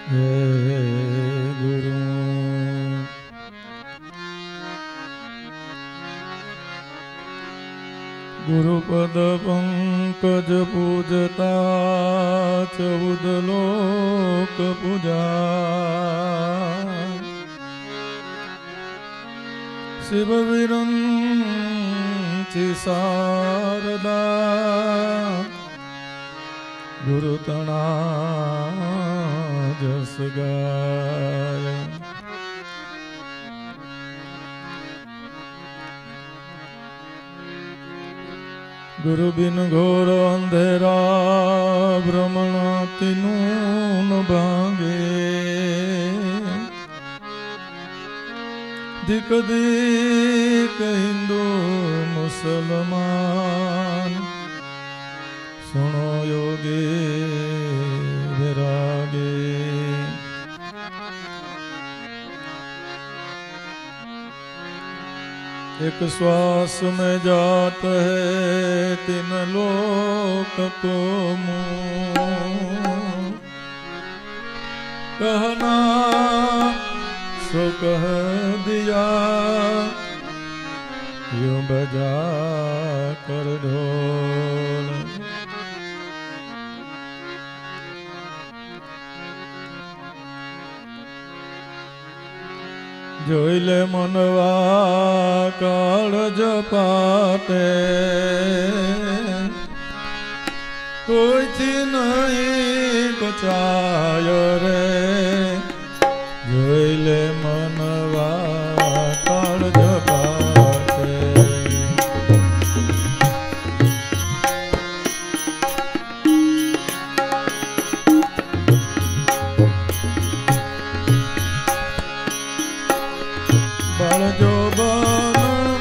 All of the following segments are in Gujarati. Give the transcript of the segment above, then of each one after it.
હે ગુરુ ગુરુપદ પંકજ પૂજતા 14 લોક પૂજા શિવ વિરંચી શારદા ગુરુ તણા જસ ગાય गुरु बिन घोर अंधेरा भ्रमण तीनों न भांगे दिक दिक हिंदू मुसलमान सुनो योगी विरागे एक श्वास में जात है 3 लोक को मुँह कहना सो कह दिया यूं बजा कर ढोल જોઈલે મનવા કાળજ પાટે કોઈથી નહીં બચાય રે જોઈલે મનવા કાળજ પાટે जो बन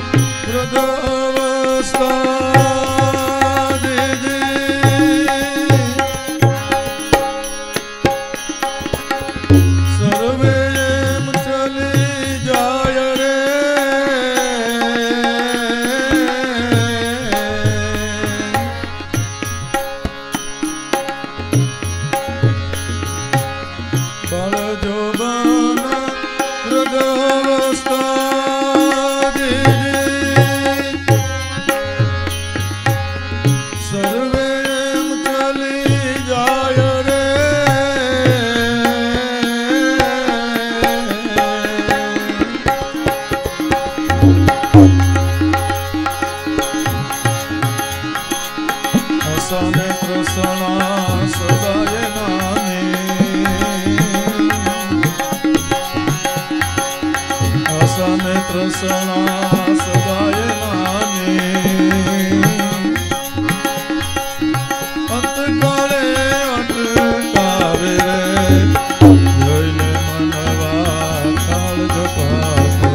वृद्धावस्था सर्वे चली जाय रे बल जो बन वृद्धावस्था प्रसन्ना सदाय नानी अंतकाले अटकावे रे જોઈને મનવા કાળજ પાટે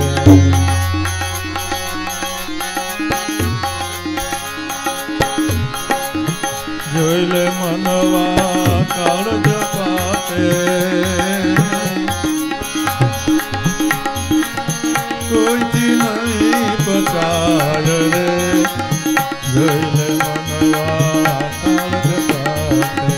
જોઈને મનવા કાળજ પાટે कोई नहीं बचाय रे जोईले मनवा काळज पाटे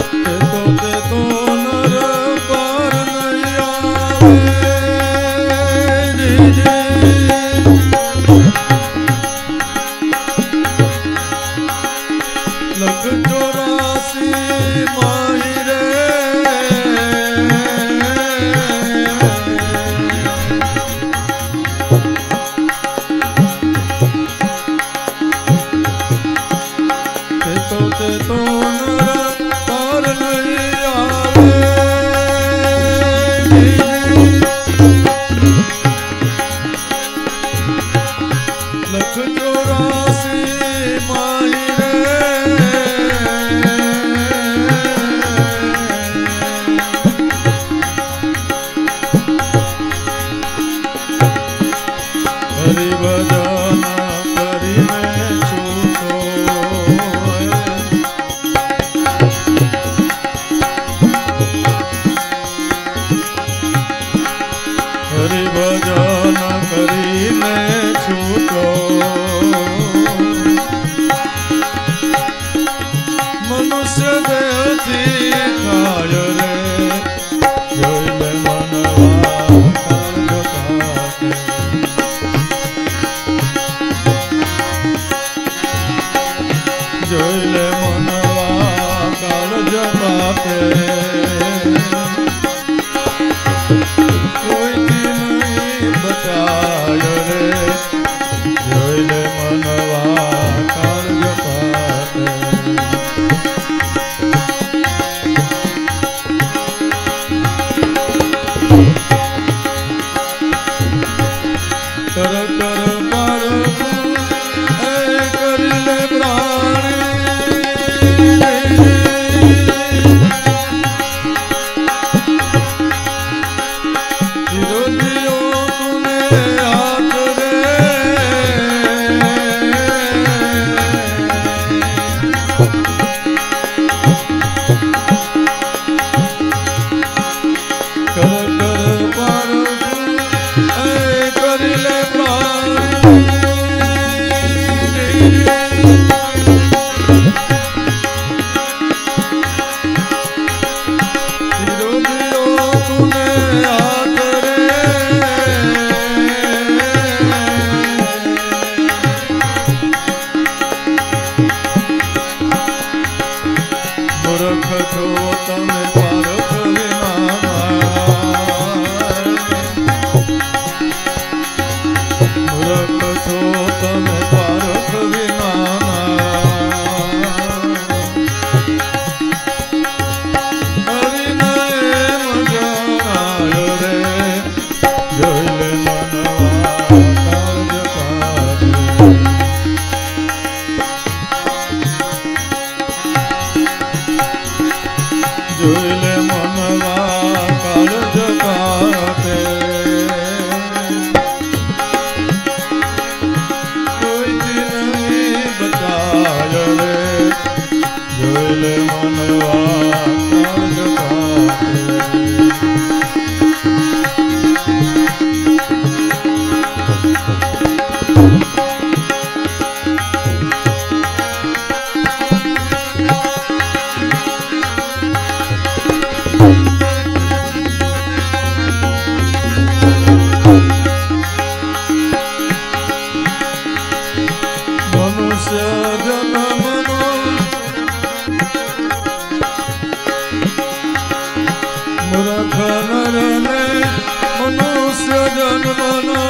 ते तो नर पार नहीं आवे મૂર્ખ નરને મનુષ્ય જન્મનો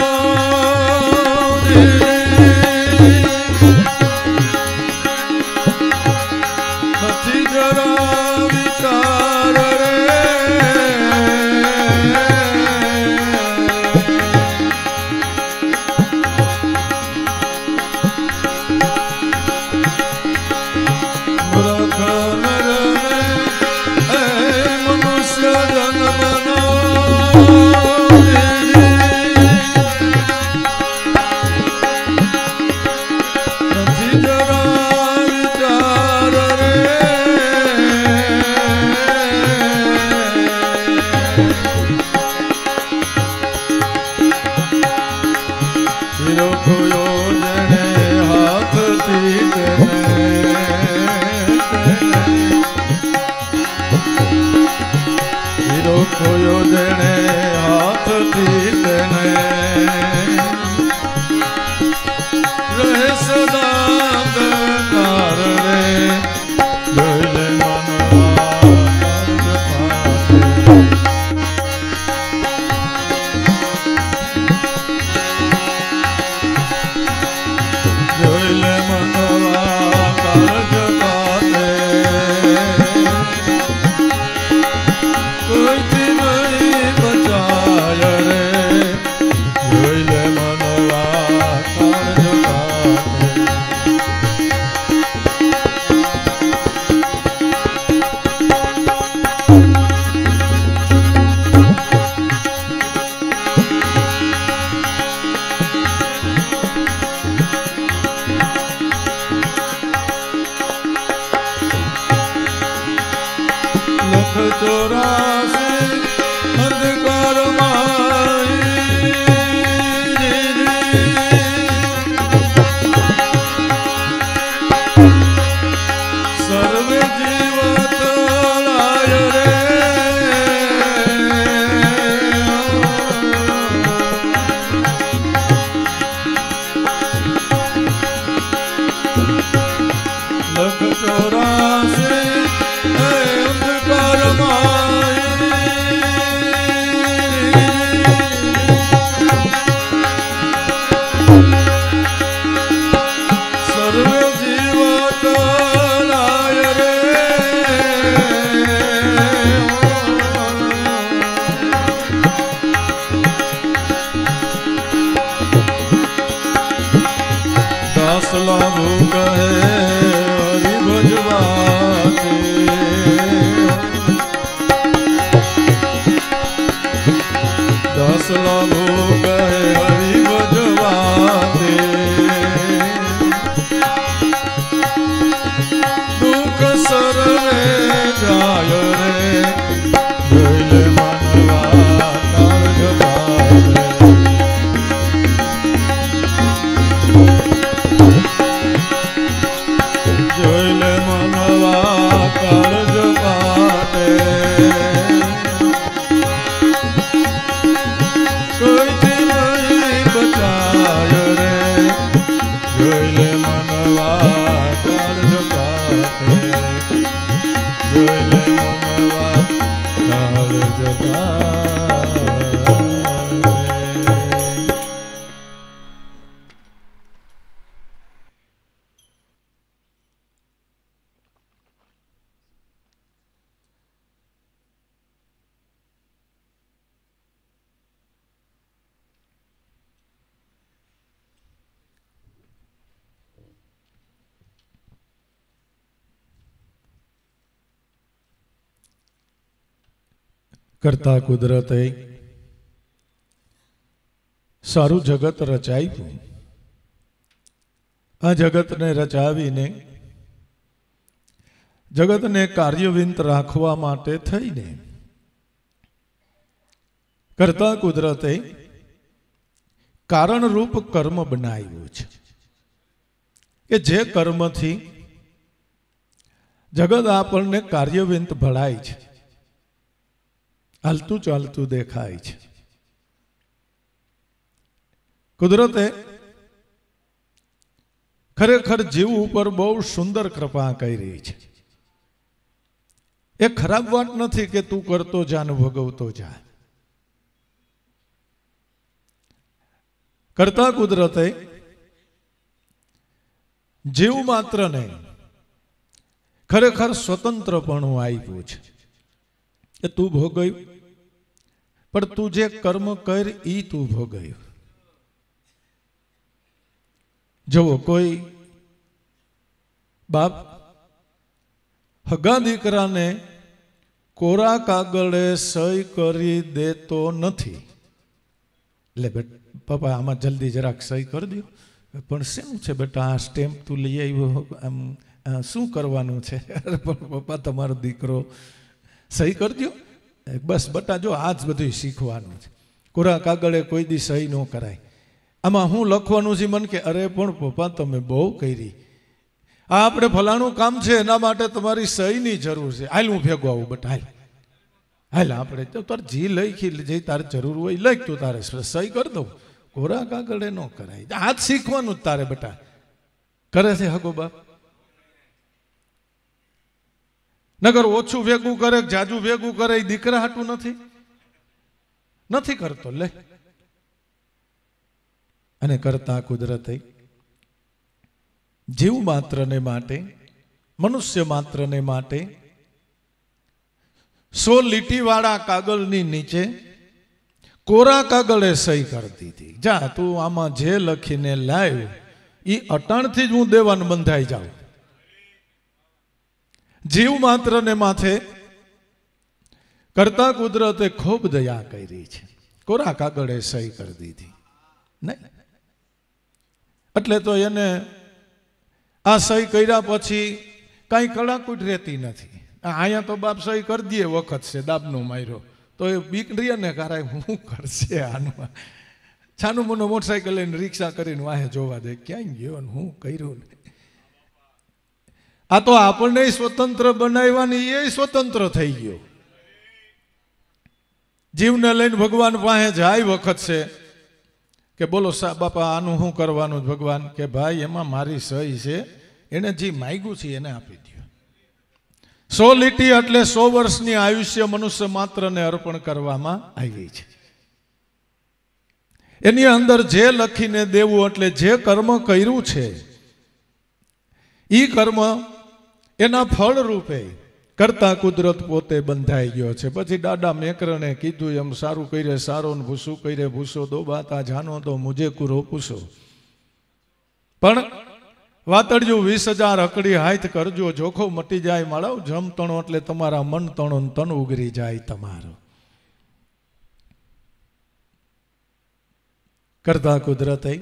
નથી જરા વિચાર રે મૂર્ખ નરને મનુષ્ય જન્મનો કોયો જેણે હાથથી તેને રહે સદા અંધકાર રે જોઈ લે મનવા કાળજ પાતે કોઈથી નહીં બચાય રે જોઈ લે મનવા કાળજ પાતે લખ 84 અંધકાર સર્વે જીવ તળાય રે લખ 84 સર્વે જીવ તળાય રે દાસ લાભુ કહે હરિ ભજવાતે દાસ લાભુ કહે હરિ ભજવાતે દુઃખ સર્વે જાય રે જોઈ લે મનવા કાળજ પાતે જોઈ લે મનવા કાળજ પાતે કોઈથી નહીં બચાય રે જોઈ લે મનવા કાળજ પાતે જોઈ લે મનવા કાળજ પાતે કરતા કુદરતે સારું જગત રચાયું. આ જગતને રચાવીને જગતને કાર્યવિંત રાખવા માટે થઈને કરતા કુદરતે કારણરૂપ કર્મ બનાવ્યું છે કે જે કર્મથી જગત આપણને કાર્યવિંત ભળાય છે, હાલતું ચાલતું દેખાય છે. કુદરતે ખરેખર જીવ ઉપર બહુ સુંદર કૃપા કરી છે એ ખરાબ વાત નથી કે તું કરતો જા ને ભોગવતો જા. કરતા કુદરતે જીવ માત્રને ખરેખર સ્વતંત્રપણું આપ્યું છે કે તું ભોગવ્યું, પણ તું જે કર્મ કર ઈ તું ભોગવ્યું. જુઓ, કોઈ બાપ હગા દીકરાને કોરા કાગળે સહી કરી દેતો નથી. એટલે પપ્પા આમાં જલ્દી જરાક સહી કરી દો. પણ શું છે બેટા, આ સ્ટેમ્પ તું લઈ આવ્યો, આમ શું કરવાનું છે? પણ પપ્પા તમારો દીકરો સહી કરી દો. બસ બેટા, જો આ જ બધું શીખવાનું છે. કોરા કાગળે કોઈ દી સહી ન કરાય. આમાં હું લખવાનું છે મન કે અરે પણ પપ્પા તમે બહુ કરી, આ આપણે ફલાણું કામ છે એના માટે તમારી સહીની જરૂર છે. હાલ હું ભેગો આવું બેટા, હાલ હાલ આપણે તો તારે જી લખી જે તારે જરૂર હોય લખ, તું તારે સહી કરી દઉં. કોરા કાગળે ન કરાય. આ જ શીખવાનું જ તારે બેટા. કરે છે હગો બાપ? નગર ઓછું ભેગું કરે, જાજુ ભેગું કરે, એ દીકરા હાટું નથી કરતો. લે, અને કરતા કુદરતે જીવ માત્રને માટે, મનુષ્ય માત્રને માટે 100 લીટીવાળા કાગળની નીચે કોરા કાગળે સહી કરી દીધી. જા તું આમાં જે લખીને લાવ એ અટાણથી જ હું દેવાન બંધાઈ જાઉં. જીવ માત્રને માથે કરતા કુદરતે ખૂબ દયા કરી છે. કોરા કાગળે સહી કરી દીધી. નહીં એટલે તો એને આ સહી કર્યા પછી કાંઈ કડાકૂટ રહેતી નથી. અહીંયા તો બાપ સહી કરી દે વખત છે દાબનો માર્યો તો એ બીક રીએ ને કારાય હું કરશે આનું. છાનું મોનો મોટરસાઇકલ લઈને રિક્ષા કરીને વાહે જોવા દે ક્યાંય ગયો ને હું કર્યું ને. આ તો આપણને સ્વતંત્ર બનાવવાની એ સ્વતંત્ર થઈ ગયો. જીવને લઈને ભગવાન પાસે જાય વખત છે કે બોલો બાપા આનું શું કરવાનું ભગવાન? કે ભાઈ એમાં મારી સહી છે, એને જે માગ્યું છે એને આપી દો. 100 લીટી એટલે 100 વર્ષની આયુષ્ય મનુષ્ય માત્રને અર્પણ કરવામાં આવી છે. એની અંદર જે લખીને દેવું એટલે જે કર્મ કર્યું છે એ કર્મ એના ફળ રૂપે કરતા કુદરત પોતે બંધાઈ ગયો છે. પછી દાદા મેકરણે કીધું એમ સારું કરે સારો ને ભૂસું કરે ભૂસો દો બાતા જાનો તો મુજે કુરો પૂછો. પણ વાતડ્યું 20,000 હકડી હાથ કરજો, જોખો મટી જાય માળાવ જમ તણો એટલે તમારા મન તણો તન ઉગરી જાય તમારો. કરતા કુદરતે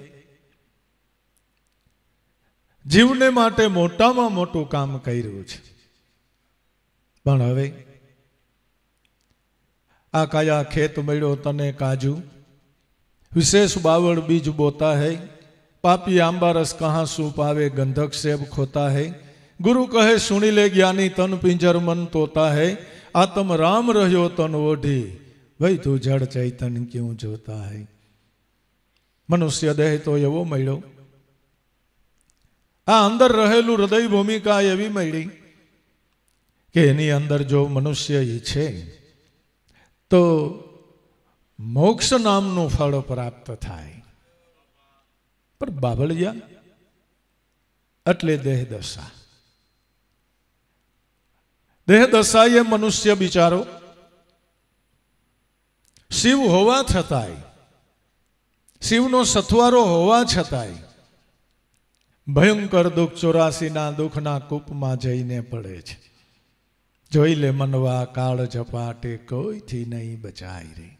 જીવને માટે મોટામાં મોટું કામ કર્યું છે. પણ હવે આ કયા ખેત મળ્યો તને કાજુ, વિશેષ બાવળ બીજ બોતા હૈ, પાપી આંબારસ કહા શું પાવે ગંધક સેબ ખોતા હૈ. ગુરુ કહે સુણી લે જ્ઞાની તન પિંજર મન તોતા હૈ, આત્મ રામ રહ્યો તન ઓઢી ભાઈ તું જડ ચૈતન ક્યું જોતા હૈ. મનુષ્ય દેહ તો એવો મળ્યો, આ અંદર રહેલું હૃદય ભૂમિકા એવી મળી કે એની અંદર જો મનુષ્ય ઈચ્છે તો મોક્ષ નામનું ફળ પ્રાપ્ત થાય. પણ બાબળિયા એટલે દેહ દશા. દેહ દશા એ મનુષ્ય બિચારો શિવ હોવા છતાંય, શિવનો સથવારો હોવા છતાંય ભયંકર દુઃખ 84ના દુઃખના કૂપમાં જઈને પડે છે. જોઈ લે મનવા કાળ ઝપાટે કોઈથી નહીં બચાય રે,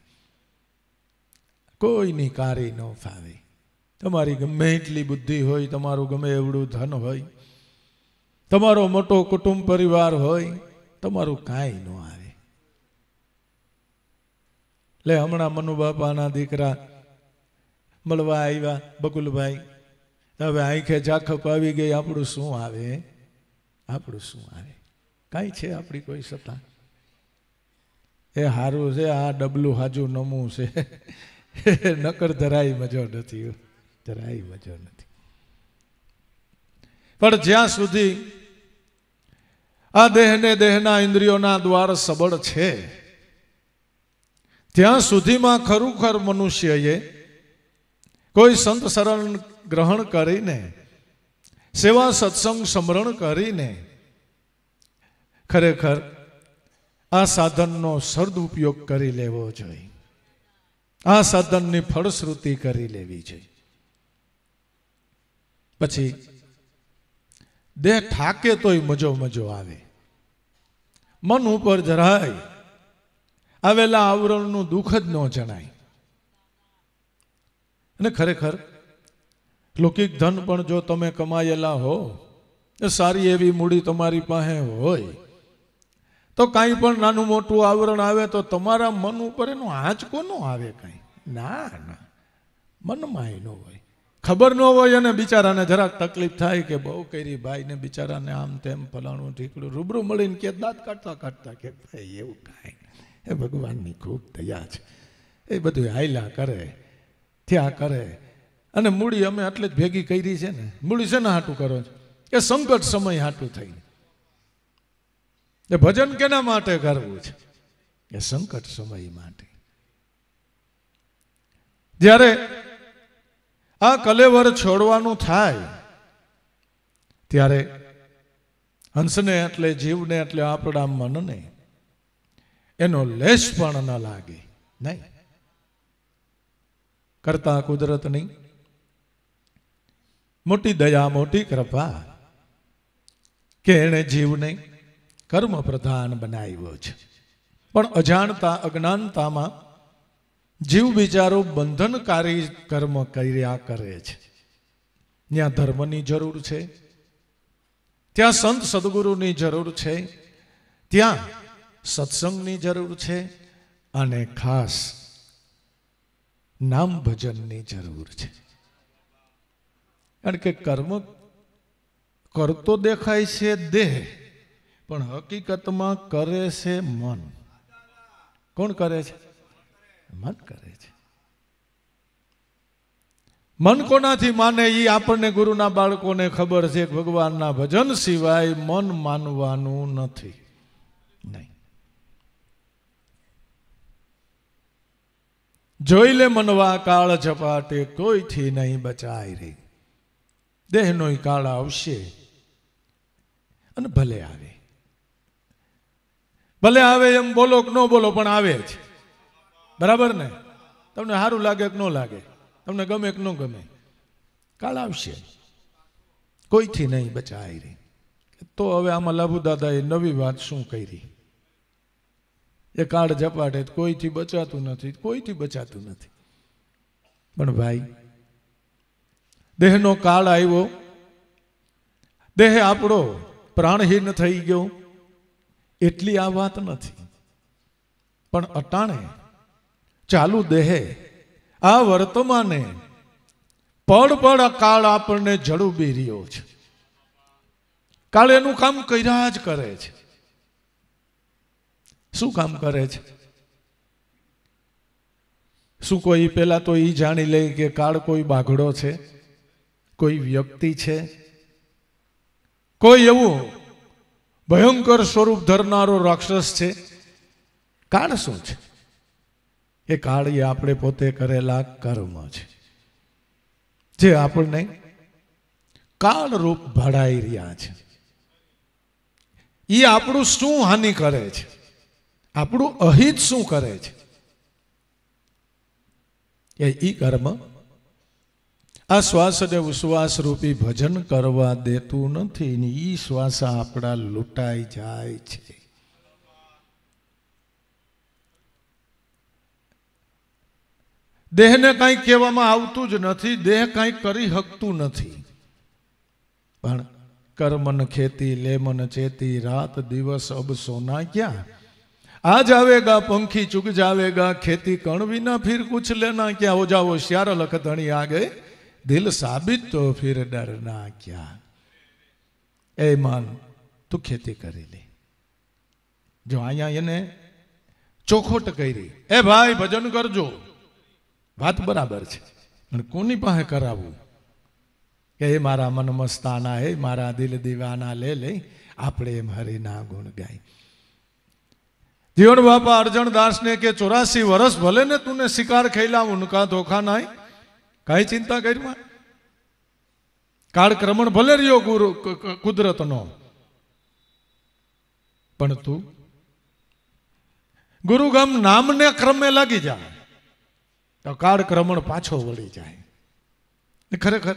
કોઈની કારી ન ફાવે. તમારી ગમે એટલી બુદ્ધિ હોય, તમારું ગમે એવડું ધન હોય, તમારો મોટો કુટુંબ પરિવાર હોય, તમારું કાંઈ ન આવે. લે હમણાં મનુ બાપાના દીકરા મળવા આવ્યા બકુલભાઈ, હવે આંખે ઝાખપ આવી ગઈ, આપણું શું આવે? આપણું શું આવે? કાંઈ છે આપણી કોઈ સત્તા? એ હારું છે, આ ડબલું હાજુ નમું છે, નકર જરાય મજો નથી, જરાય મજો નથી. પણ જ્યાં સુધી આ દેહને દેહના ઇન્દ્રિયોના દ્વાર સબળ છે ત્યાં સુધીમાં ખરુખર મનુષ્યએ કોઈ સંત શરણ ગ્રહણ કરીને સેવા સત્સંગ સ્મરણ કરીને ખરેખર આ સાધનનો સદુપયોગ કરી લેવો જોઈએ. આ સાધનની ફળશ્રુતિ કરી લેવી જોઈએ. પછી દેહ ઠાકે તોય મજો મજો આવે. મન ઉપર જરાય આવેલા આવરણનું દુઃખ જ ન જણાય. અને ખરેખર લૌકિક ધન પણ જો તમે કમાયેલા હો, સારી એવી મૂડી તમારી પાસે હોય, તો કાંઈ પણ નાનું મોટું આવરણ આવે તો તમારા મન ઉપર એનો આંચકો ન આવે. કાંઈ ના ના, મનમાં ન હોય. ખબર ન હોય અને બિચારાને જરાક તકલીફ થાય કે બહુ કરી ભાઈને બિચારાને આમ તેમ ફલાણું ઠીકડું રૂબરૂ મળીને કે દાંત કાઢતા કાઢતા કે ભાઈ એવું કાંઈ, એ ભગવાનની ખૂબ દયા છે. એ બધું હાયલા કરે, થયા કરે. અને મૂડી અમે એટલે જ ભેગી કરી છે ને. મૂડી છે ને હાટું કરો છો કે સંકટ સમય હાટું થઈ. એ ભજન કેના માટે કરવું છે? એ સંકટ સમય માટે. જ્યારે આ કલેવર છોડવાનું થાય ત્યારે હંસને એટલે જીવને એટલે આપણા મનને એનો લેશ પણ ન લાગે. નહીં, કરતા કુદરતની મોટી દયા, મોટી કૃપા કે એણે જીવને કર્મ પ્રધાન બનાવ્યો છે. પણ અજાણતા અજ્ઞાનતામાં જીવ બિચારો બંધનકારી કર્મ કર્યા કરે છે. ત્યાં ધર્મની જરૂર છે, ત્યાં સંત સદગુરુની જરૂર છે, ત્યાં સત્સંગની જરૂર છે, અને ખાસ નામ ભજનની જરૂર છે. કારણ કે કર્મ કરતો દેખાય છે દેહ, પણ હકીકતમાં કરે છે મન. કોણ કરે છે? મન કરે છે. મન કોનાથી માને એ આપણને ગુરુના બાળકોને ખબર છે. ભગવાનના ભજન સિવાય મન માનવાનું નથી. નહીં. જોઈ લે મનવા કાળ ઝપાટે, કોઈથી નહીં બચાય રે. દેહનો કાળ આવશે અને ભલે આવે. ભલે આવે એમ બોલો કે ન બોલો, પણ આવે જ. બરાબર ને? તમને સારું લાગે કે ન લાગે, તમને ગમે કે ન ગમે, કાળ આવશે. કોઈથી નહીં બચાય રે. તો હવે આમાં લાભુ દાદાએ નવી વાત શું કરી? એ કાળ ઝપાટે કોઈથી બચાતું નથી, કોઈથી બચાતું નથી. પણ ભાઈ, દેહનો કાળ આવ્યો, દેહ આપણો પ્રાણહીન થઈ ગયો, એટલી આ વાત નથી. પણ અટાણે ચાલુ દેહે આ વર્તમાને પડ પડ કાળ આપણને જડુબી રહ્યો છે. કાળ એનું કામ કર્યા જ કરે છે. શું કામ કરે છે? શું કોઈ પેલા તો એ જાણી લે કે કાળ કોઈ બાઘડો છે, કોઈ વ્યક્તિ છે, કોઈ એવું ભયંકર સ્વરૂપ ધરનારો રાક્ષસ છે? કાળ શું છે? એ કાળ એ આપણે પોતે કરેલા કર્મ છે, જે આપણને કાળ રૂપ ભળાઈ રહ્યા છે. એ આપણું શું હાનિ કરે છે? આપણું અહિત શું કરે છે? એ ઈ કર્મ આ શ્વાસ અને ઉશ્વાસ રૂપી ભજન કરવા દેતું નથી ને ઈ શ્વાસ આપણા લૂંટાઈ જાય છે. દેહને કાંઈ કહેવામાં આવતું જ નથી, દેહ કાંઈ કરી શકતું નથી. પણ કર્મન ખેતી લેમન ચેતી, રાત દિવસ અબ સોના ક્યાં. आज आवेगा पंखी चुग जावेगा, खेती कण बिना फिर कुछ लेना क्या. हो जाओ होशियार लखतणी आ गए, दिल साबित तो फिर डरना क्या. ए मान તું ખેતી કરી લે. જો અહીંયા એને ચોખોટ કરી, એ ભાઈ ભજન કરજો, વાત બરાબર છે, પણ કોની પાસે કરાવવું? કે એ મારા મન મસ્તાના, હે મારા દિલ દીવાના, લે લે આપણે એમ હરિના ગુણ ગાય. જીવન બાપા અર્જણદાસ ને કે 84 વર્ષ ભલે ને તુને શિકાર ખેલા ઉનકા ધોખા નાય, કાંઈ ચિંતા કરીમાં. કાળક્રમણ ભલે રહ્યો કુદરતનો, પણ તું ગુરુગામ નામને ક્રમે લાગી જાય તો કાળક્રમણ પાછો વળી જાય. ખરેખર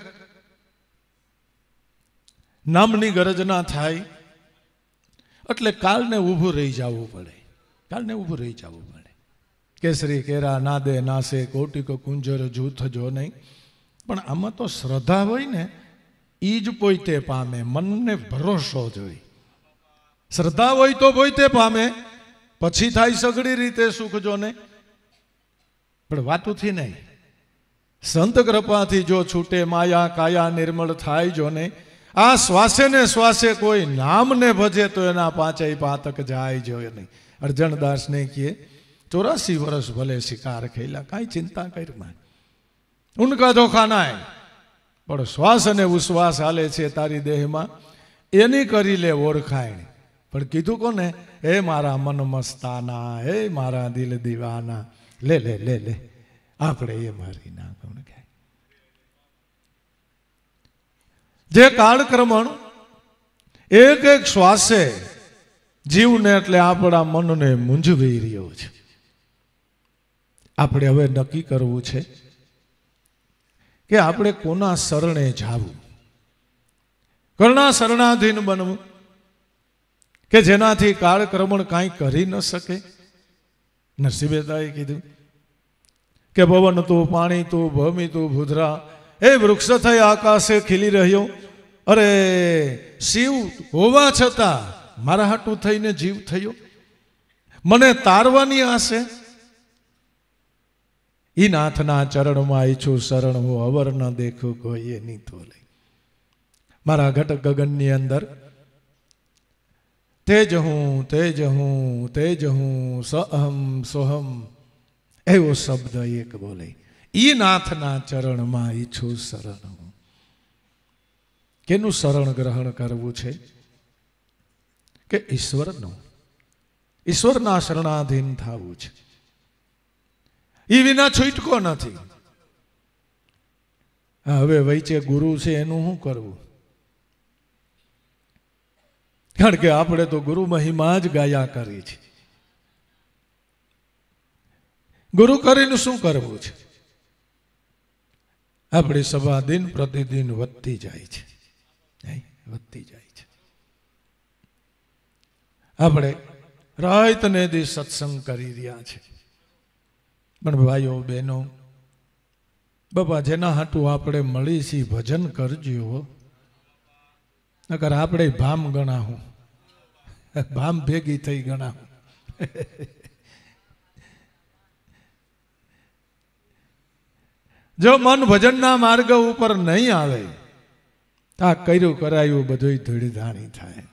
નામની ગરજના થાય એટલે કાળને ઊભું રહી જવું પડે. કાળને ઊભું રહી જવું પડે. કેસરી કેરા નાદે નાસે કોટિક કુંજર જૂથ જો નહીં. પણ આમાં તો શ્રદ્ધા હોય ને ઈ જ પોતે પામે. મનને ભરોસો જોઈ. શ્રદ્ધા હોય તો પોતે પામે, પછી થાય સઘળી રીતે સુખ જો ને. પણ વાતુથી નહીં, સંત કૃપાથી જો છૂટે માયા કાયા નિર્મળ થાય જો ને. આ શ્વાસે ને શ્વાસે કોઈ નામને ભજે તો એના પાંચેય પાતક જાય જોઈએ નહીં. અર્જણદાસ ને કહે 84 વર્ષ ભલે શિકાર ખેલા, કાંઈ ચિંતા કરીમાં, ઉનકા ધોખા નાય. પણ શ્વાસ અને ઉશ્વાસ હાલે છે તારી દેહમાં, એની કરી લે ઓળખાણ. પણ કીધું કોને? હે મારા મન મસ્તાના, હે મારા દિલ દીવાના, લે લે લે લે આપણે એ મારી ના ગુણ ગાય. જે કાળક્રમણ એક એક શ્વાસે જીવને એટલે આપણા મનને મૂંઝવી રહ્યો છે. આપણે હવે નક્કી કરવું છે કે આપણે કોના શરણે જાવું, કોના શરણાધીન બનવું કે જેનાથી કાળક્રમણ કાંઈ કરી ન શકે. નરસિંહદાએ કીધું કે પવન તું, પાણી તું, ભૂમિ તું, ભૂધરા, એ વૃક્ષ થઈ આકાશે ખીલી રહ્યો. અરે શિવ હોવા છતાં મારા હાટું થઈને જીવ થયો, મને તારવાની આશે. ઈ નાથના ચરણમાં ઈચ્છું શરણ, હું અવર ન દેખું કોઈ એની તો લઈ. મારા ઘટ ગગનની અંદર તેજ હું, તેજ હું, તેજ હું, સહમ સોહમ એવો શબ્દ એક બોલે. ઈ નાથના ચરણમાં ઈચ્છું શરણ હું. કેનું શરણ ગ્રહણ કરવું છે? કે ઈશ્વરનું. ઈશ્વરના શરણાધીન થવું છે. એ વિના છૂટકો નથી. હવે વૈચે ગુરુ છે એનું શું કરવું? કારણ કે આપણે તો ગુરુ મહિમા જ ગાયા કરી છે. ગુરુ કરીને શું કરવું છે? આપણી સભા દિન પ્રતિદિન વધતી જાય છે, વધતી જાય છે. આપણે રાત ને દી સત્સંગ કરી રહ્યા છે. પણ ભાઈઓ બહેનો, બાપા જેના હાટું આપણે મળી છીએ ભજન કરજો. નકર આપણે ભામ ગણાવું, ભામ ભેગી થઈ ગણાવું. જો મન ભજનના માર્ગ ઉપર નહીં આવે તો આ કર્યું કરાયું બધું ધૂળધાણી થાય.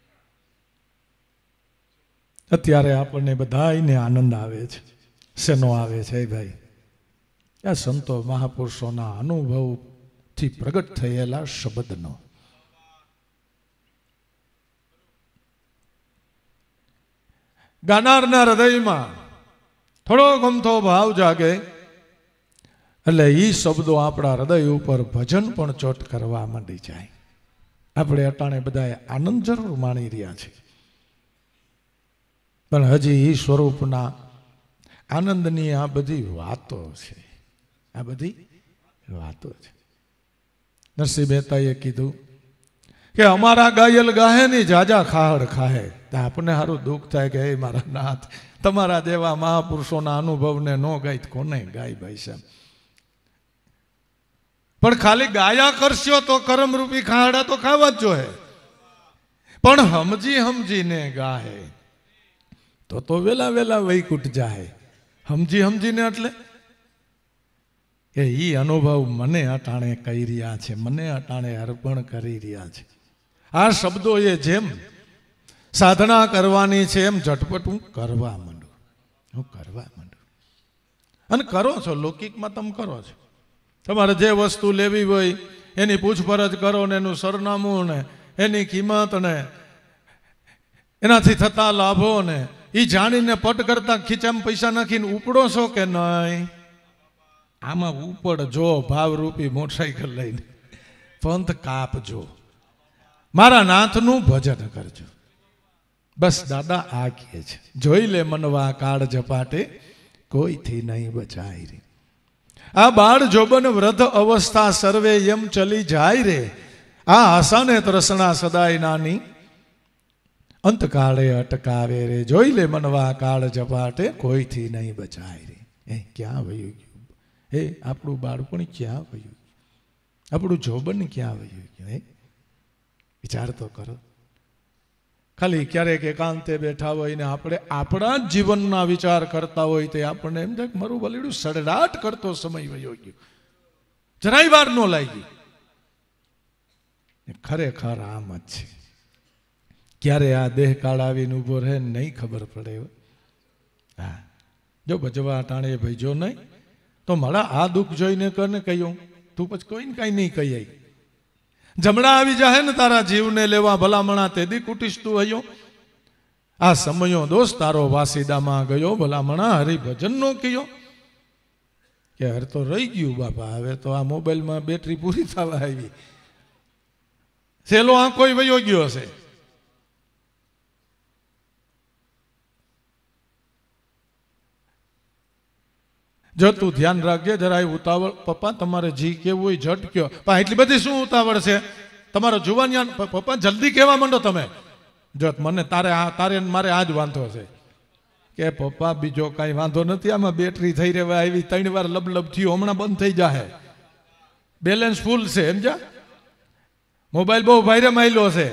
અત્યારે આપણને બધાને આનંદ આવે છે. શેનો આવે છે ભાઈ? આ સંતો મહાપુરુષોના અનુભવથી પ્રગટ થયેલા શબ્દનો. ગાનારના હૃદયમાં થોડો ગમતો ભાવ જાગે એટલે એ શબ્દો આપણા હૃદય ઉપર ભજન પણ ચોટ કરવા માંડી જાય. આપણે અટાણે બધા આનંદ જરૂર માણી રહ્યા છે, પણ હજી એ સ્વરૂપના આનંદની આ બધી વાતો છે. આ બધી વાતો છે. નરસિંહ મહેતાએ કીધું કે અમારા ગાયલ ગાહે ની જાજા ખાહડ ખાહે. આપણને સારું દુઃખ થાય કે હે મારા નાથ, તમારા જેવા મહાપુરુષોના અનુભવને ન ગાય કોને ગાય ભાઈ સાહેબ? પણ ખાલી ગાયા કરશો તો કરમરૂપી ખાહડા તો ખાવા જ જોઈએ. પણ સમજી સમજીને ગાહે તો વેલા વેલા વૈકુંઠ જાય. સમજી સમજીને એટલે એ ઈ અનુભવ મને અટાણે કહી રહ્યા છે, મને અટાણે અર્પણ કરી રહ્યા છે. આ શબ્દો એ જેમ સાધના કરવાની છે એમ ઝટપટ હું કરવા માંડું. હું કરવા માંડું. અને કરો છો, લૌકિકમાં તમે કરો છો. તમારે જે વસ્તુ લેવી હોય એની પૂછપરછ કરો ને એનું સરનામું ને એની કિંમત ને એનાથી થતા લાભો ને એ જાણીને પટ કરતા ખીચામાં પૈસા નાખીને ઉપડો છો કે નહીં? આમાં ઉપડ જો ભાવરૂપી મોટરસાઇકલ લઈને પંથ કાપજો, મારા નાથનું ભજન કરજો. બસ દાદા આ કહે છે, જોઈ લે મનવા કાળ ઝપાટે કોઈથી નહીં બચાય રે. આ બાળ જોબન વૃદ્ધ અવસ્થા સર્વે એમ ચલી જાય રે. આ આશાને તૃષ્ણા સદાય નાની અંતકાળે અટકાવે રે. જોઈ લે મનવા કાળ ઝપાટે કોઈથી નહીં બચાય રે. એ ક્યાં વયું ગયું? હે આપણું બાળપણ ક્યાં વયું? આપણું જોબન ક્યાં વયું ગયું? હે વિચાર તો કરો. ખાલી ક્યારેક એકાંતે બેઠા હોય ને આપણે આપણા જ જીવનના વિચાર કરતા હોય તે આપણને એમ થાય મારું બલીડું સડડાટ કરતો સમય વયો ગયો, જરાય વાર ન લાગી. ખરેખર આમ જ છે. ક્યારે આ દેહ કાળ આવીને ઊભો રહે નહીં ખબર પડે. હા, જો ભજવા ટાણે ભજ્યો નહીં તો મારા આ દુઃખ જોઈને કરને કહ્યું તું પછી કોઈને કાંઈ નહીં કહી. જમણા આવી જાય ને તારા જીવને લેવા ભલામણા તેદી કુટીશ તું હયો. આ સમયો દોસ્ત તારો વાસીદામાં ગયો, ભલામણા હરિભજન નો કયો. કે હર તો રહી ગયું બાપા, હવે તો આ મોબાઈલમાં બેટરી પૂરી થવા આવી. સેલો આ કોઈ વયો ગયો હશે. જો તું ધ્યાન રાખજે જરાય ઉતાવળ. પપ્પા તમારે જી કેવું હોય ઝટ કયો. પણ એટલી બધી શું ઉતાવળ છે તમારો જુવાનિયાન? પપ્પા જલ્દી કહેવા માંડો તમે. જો મને તારે મારે આ જ વાંધો છે. કે પપ્પા બીજો કાંઈ વાંધો નથી, આમાં બેટરી થઈ રહેવા આવી 3 વાર લબલબ થયું, હમણાં બંધ થઈ જાય, બેલેન્સ ફૂલ છે. સમજા? મોબાઈલ બહુ ભાઈરે માયલો છે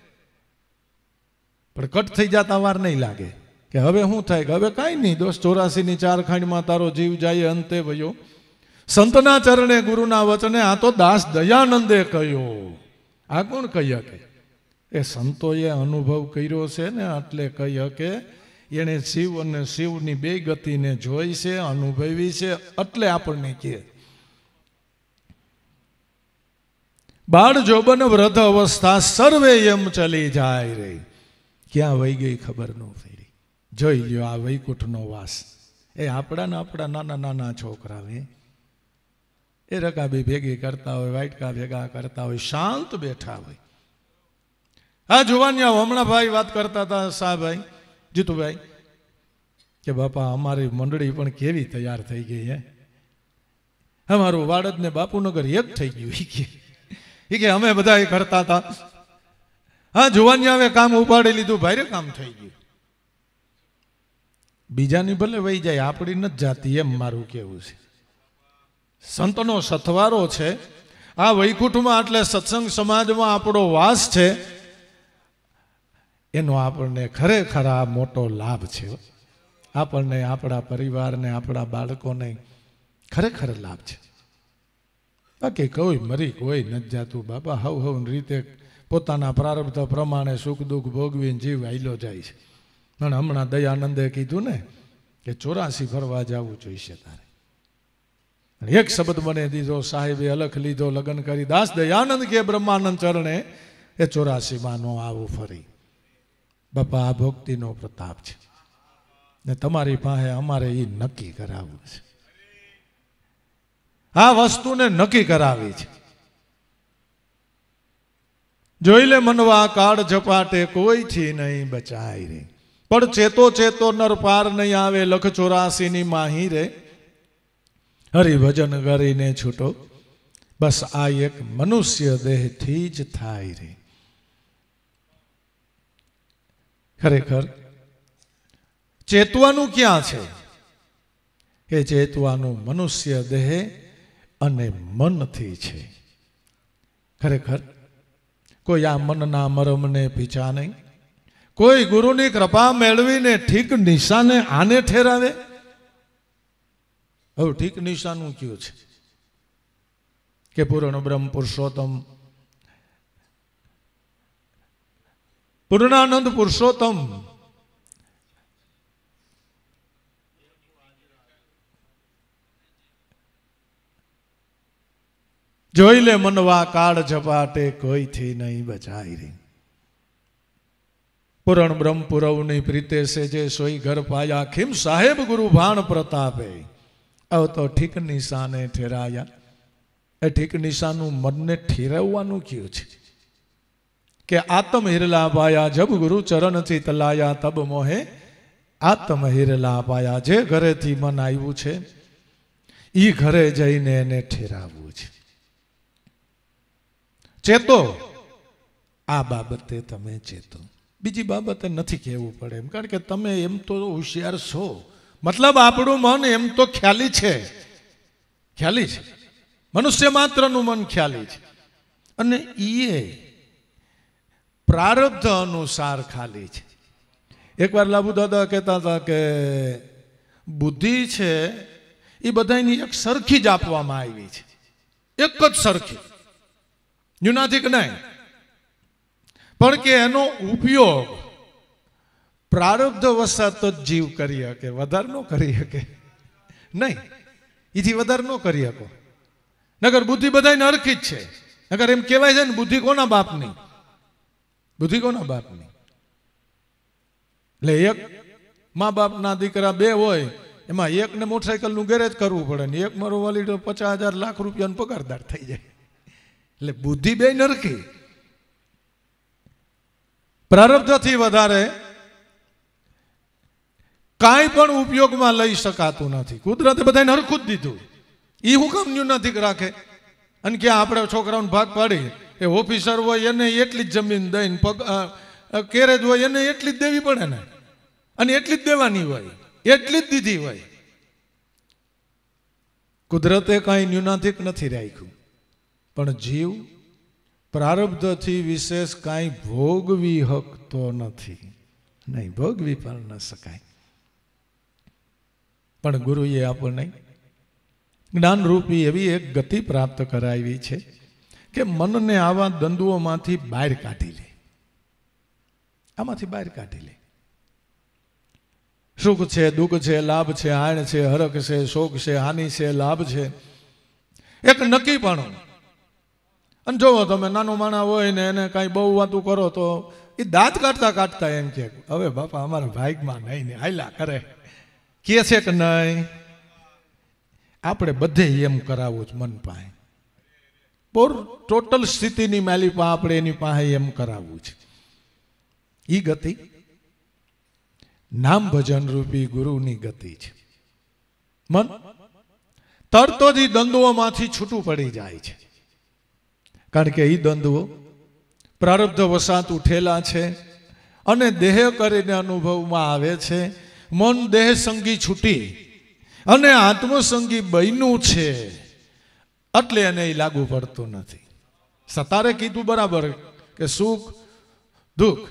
પણ કટ થઈ જતા વાર નહીં લાગે. કે હવે શું થાય? કે હવે કાંઈ નહીં દોસ્ત, 84ની 4 ખાંડમાં તારો જીવ જાય અંતે વયો. સંતના ચરણે ગુરુના વચને આ તો દાસ દયાનંદે કહ્યો. આ કોણ કહી શકે? એ સંતોએ અનુભવ કર્યો છે ને એટલે કહી શકે. એણે શિવ અને શિવની 2 ગતિને જોઈ છે, અનુભવી છે, એટલે આપણને કહે. બાળ જોબન વૃદ્ધ અવસ્થા સર્વે એમ ચલી જાય રે. ક્યાં વહી ગઈ ખબર ન પડી. જોઈ લ્યો આ વૈકુંઠનો વાસ. એ આપણા નાના નાના છોકરા એ રકાબી ભેગી કરતા હોય, વાટકા ભેગા કરતા હોય, શાંત બેઠા હોય. આ જુવાનિયા હમણાં ભાઈ વાત કરતા હતા, શાહભાઈ, જીતુભાઈ, કે બાપા અમારી મંડળી પણ કેવી તૈયાર થઈ ગઈ હે. અમારું વાડદ ને બાપુનગર એક થઈ ગયું. કે અમે બધા કરતા હતા. હા, જુવાનિયાએ કામ ઉપાડી લીધું, ભાઈરે કામ થઈ ગયું. બીજાની ભલે વહી જાય, આપણી નથી જાતી, એમ મારું કેવું છે. સંતનો સથવારો છે આ વૈકુંઠમાં, એટલે સત્સંગ સમાજમાં આપણો વાસ છે. એનો આપણને ખરેખર આ મોટો લાભ છે. આપણને, આપણા પરિવારને, આપણા બાળકોને ખરેખર લાભ છે. બાકી કોઈ મરી કોઈ નથી જાતું બાપા. હવ રીતે પોતાના પ્રારબ્ધ પ્રમાણે સુખ દુઃખ ભોગવીને જીવ આયલો જાય છે. અને હમણાં દયાનંદે કીધું ને કે 84 ફરવા જવું જોઈશે તારે. એક શબ્દ મને દીધો, સાહેબે અલખ લીધો, લગ્ન કરી. દાસ દયાનંદ કે બ્રહ્માનંદ ચરણે એ 84માં નો આવું ફરી. બાપા આ ભક્તિનો પ્રતાપ છે ને તમારી પાસે અમારે એ નક્કી કરાવવું છે. આ વસ્તુને નક્કી કરાવી છે. જોઈ લે મનવા કાળ ઝપાટે કોઈથી નહીં બચાય રે. પણ ચેતો નર પાર નહીં આવે, લખ 84ની માહી રે. હરિભજન કરીને છૂટો બસ આ એક મનુષ્ય દેહથી જ થાય રે. ખરેખર ચેતવાનું ક્યાં છે? કે ચેતવાનું મનુષ્ય દેહ અને મનથી છે. ખરેખર કોઈ આ મનના મરમને પીછા નહીં. કોઈ ગુરુની કૃપા મેળવીને ઠીક નિશાને આને ઠેરાવે. હવે ઠીક નિશાનું કયું છે? કે પૂર્ણ બ્રહ્મ પુરુષોત્તમ, પૂર્ણાનંદ પુરુષોત્તમ જોઈ લે મનવા કાળ ઝપાટે કોઈથી નહીં બચાય રે. પુરણ બ્રહ્મ પુરવની પ્રીતે સે જે સોઈ ઘર પાયા ખીમ સાહેબ ગુરુ ભાણ પ્રતાપે આવ તો ઠીક નિશાને ઠેરાયા. એ ઠીક નિશાનું મનને ઠેરવવાનું કયું છે કે આત્મ હિરલા પાયા જબ ગુરુ ચરણથી તલાયા તબ મોહે આત્મ હિરલા પાયા. જે ઘરેથી મન આવ્યું છે એ ઘરે જઈને એને ઠેરાવવું છે. ચેતો, આ બાબતે તમે ચેતો. બીજી બાબતે નથી કહેવું પડે એમ, કારણ કે તમે એમ તો હોશિયાર છો. મતલબ આપણું મન એમ તો ખ્યાલી છે, ખ્યાલી છે. મનુષ્ય માત્રનું મન ખ્યાલી છે અને એ પ્રારબ્ધ અનુસાર ખાલી છે. એકવાર લાભુ દાદા કહેતા હતા કે બુદ્ધિ છે એ બધાની એક સરખી જ આપવામાં આવી છે, એક જ સરખી, ન્યુનાધિક નહીં. પણ કે એનો ઉપયોગ પ્રારબ્ધ વસાત જ જીવ કરી શકે, વધારે ન કરી શકે નહીં. એથી વધારે ન કરી શકો. નગર બુદ્ધિ બધાને હરખી જ છે. નગર એમ કહેવાય છે ને બુદ્ધિ કોના બાપની, બુદ્ધિ કોના બાપની. એટલે એક મા બાપના દીકરા બે હોય એમાં એકને મોટરસાઇકલનું ગેરેજ કરવું પડે ને એક મારો વાલી 50,000 લાખ રૂપિયાનો પગારદાર થઈ જાય. એટલે બુદ્ધિ બે નરકી. પ્રારબ્ધથી વધારે કાંઈ પણ ઉપયોગમાં લઈ શકાતું નથી. કુદરતે બધાને હરખું જ દીધું. એ હું કામ ન્યૂનાધિક રાખે? અને ક્યાં આપણે છોકરાઓને ભાગ પાડી, એ ઓફિસર હોય એને એટલી જ જમીન દઈને કેરેજ હોય એને એટલી જ દેવી પડે ને, અને એટલી જ દેવાની હોય, એટલી જ દીધી હોય. કુદરતે કાંઈ ન્યૂનાધિક નથી રાખ્યું. પણ જીવ પ્રારબ્ધથી વિશેષ કાંઈ ભોગવી શકતો નથી. નહીં, ભોગવી પણ ન શકાય. પણ ગુરુએ આપણને જ્ઞાનરૂપી એવી એક ગતિ પ્રાપ્ત કરાવી છે કે મનને આવા દ્વંદ્વોમાંથી બહાર કાઢી લે, આમાંથી બહાર કાઢી લે. સુખ છે, દુઃખ છે, લાભ છે, આણ છે, હરખ છે, શોક છે, હાનિ છે, લાભ છે, એક નક્કી પણ. અને જોવો તમે નાનો માણા હોય ને એને કાંઈ બહુ વાતું કરો તો એ દાંત કાઢતા કાઢતા એમ કે હવે બાપા અમારા ભાગમાં નહીં ને હાલ્યા કરે, કે છે કે નહીં. આપણે બધે એમ કરાવવું જ મન પાસે, પોર ટોટલ સ્થિતિની માલી પાસે આપણે એની પાસે એમ કરાવવું છે. એ ગતિ નામ ભજન રૂપી ગુરુની ગતિ છે. મન તરત જ દ્વંદ્વોમાંથી છૂટું પડી જાય છે. કારણ કે એ દ્વંદ્વો પ્રારબ્ધ વસાત ઉઠેલા છે અને દેહ કરીને અનુભવમાં આવે છે. મન દેહ સંગી છૂટી અને આત્મસંગી બન્યું છે એટલે એને એ લાગુ પડતું નથી. સતારે કીધું બરાબર કે સુખ દુઃખ,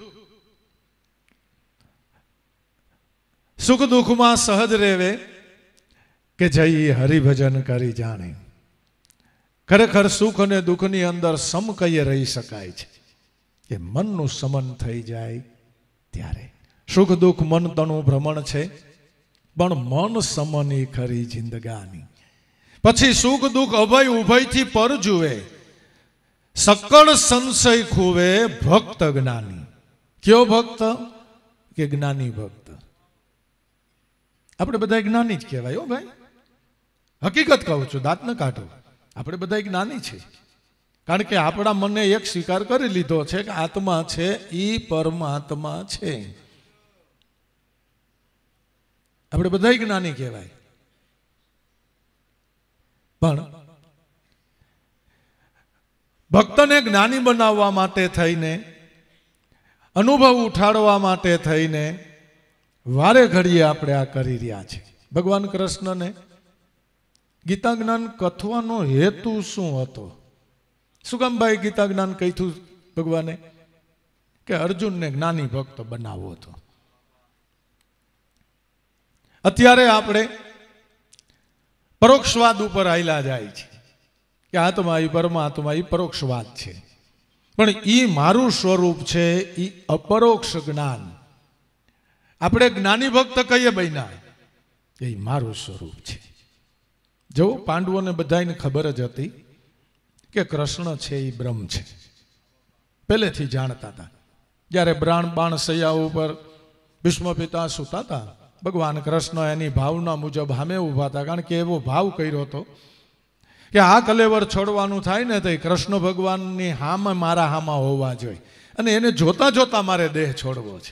સુખ દુઃખમાં સહજ રહેવે કે જઈ હરિભજન કરી જાણે. ખરેખર સુખ અને દુઃખની અંદર સમકયે રહી શકાય છે કે મનનું સમન થઈ જાય ત્યારે. સુખ દુઃખ મન તણું ભ્રમણ છે પણ મન સમની ખરી જિંદગાની. પછી સુખ દુઃખ અભય ઉભયથી પર જુએ, સકળ સંશય ખૂવે ભક્ત જ્ઞાની. કયો ભક્ત? કે જ્ઞાની ભક્ત. આપણે બધા જ્ઞાની જ કહેવાય હો ભાઈ, હકીકત કહું છું, દાંત ન કાઢો. આપણે બધા જ્ઞાની છે કારણ કે આપણા મને એક સ્વીકાર કરી લીધો છે કે આત્મા છે એ પરમાત્મા છે. આપણે બધા જ્ઞાની કહેવાય. પણ ભક્તને જ્ઞાની બનાવવા માટે થઈને, અનુભવ ઉઠાડવા માટે થઈને વારે ઘડીએ આપણે આ કરી રહ્યા છે. ભગવાન કૃષ્ણને ગીતા જ્ઞાન કથવાનો હેતુ શું હતો? શું કામ ભાઈ ગીતા જ્ઞાન કહ્યું ભગવાને? કે અર્જુનને જ્ઞાની ભક્ત બનાવવો હતો. અત્યારે આપણે પરોક્ષવાદ ઉપર આયલા જાય છે કે આત્મા એ પરમાત્મા એ પરોક્ષવાદ છે, પણ એ મારું સ્વરૂપ છે, એ અપરોક્ષ જ્ઞાન. આપણે જ્ઞાની ભક્ત કહીએ બન્યા, એ મારું સ્વરૂપ છે. જો પાંડવોને બધાને ખબર જ હતી કે કૃષ્ણ છે એ બ્રહ્મ છે, પહેલેથી જાણતા હતા. જ્યારે બાણ સૈયા ઉપર ભીષ્મ પિતા સૂતા હતા, ભગવાન કૃષ્ણ એની ભાવના મુજબ સામે ઊભા હતા, કારણ કે એવો ભાવ કર્યો હતો કે આ કલેવર છોડવાનું થાય ને તો કૃષ્ણ ભગવાનની હામે મારા હામાં હોવા જોઈએ, અને એને જોતા જોતા મારે દેહ છોડવો છે.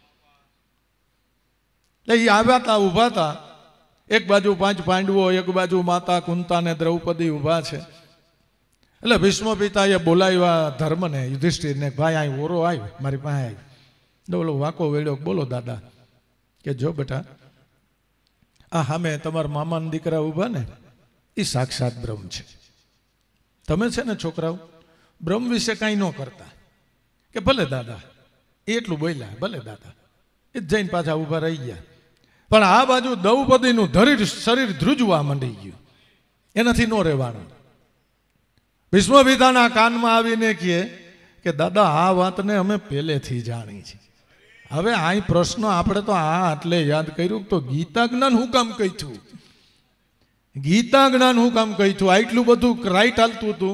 એટલે એ આવ્યા હતા, ઊભા હતા, એક બાજુ 5 પાંડવો, એક બાજુ માતા કુંતા ને દ્રૌપદી ઊભા છે. એટલે ભીષ્મ પિતાએ બોલાવ્યા ધર્મને, યુધિષ્ઠિરને, ભાઈ અહીં ઓરો આવ્યો, મારી પાસે આવ્યો. બોલો વાંકો વેડ્યો, બોલો દાદા, કે જો બેટા, આ સામે તમારા મામાના દીકરા ઊભા ને એ સાક્ષાત બ્રહ્મ છે. તમે છે ને છોકરાઓ બ્રહ્મ વિશે કાંઈ ન કરતા. કે ભલે દાદા, એટલું બોલ્યા, ભલે દાદા. એ જઈને પાછા ઊભા રહી ગયા. પણ આ બાજુ દ્રૌપદીનું શરીર ધ્રુજવા માંડી ગયું, એનાથી ન રહેવાનું. ભીષ્મ પિતાના કાનમાં આવીને કહે કે દાદા, આ વાતને અમે પહેલેથી જાણી છે. હવે આ પ્રશ્ન આપણે તો એટલે યાદ કર્યું તો ગીતા જ્ઞાન હું કામ કહ્યું, ગીતા જ્ઞાન હું કામ કહ્યું, આટલું બધું રાઈટ હાલતું હતું.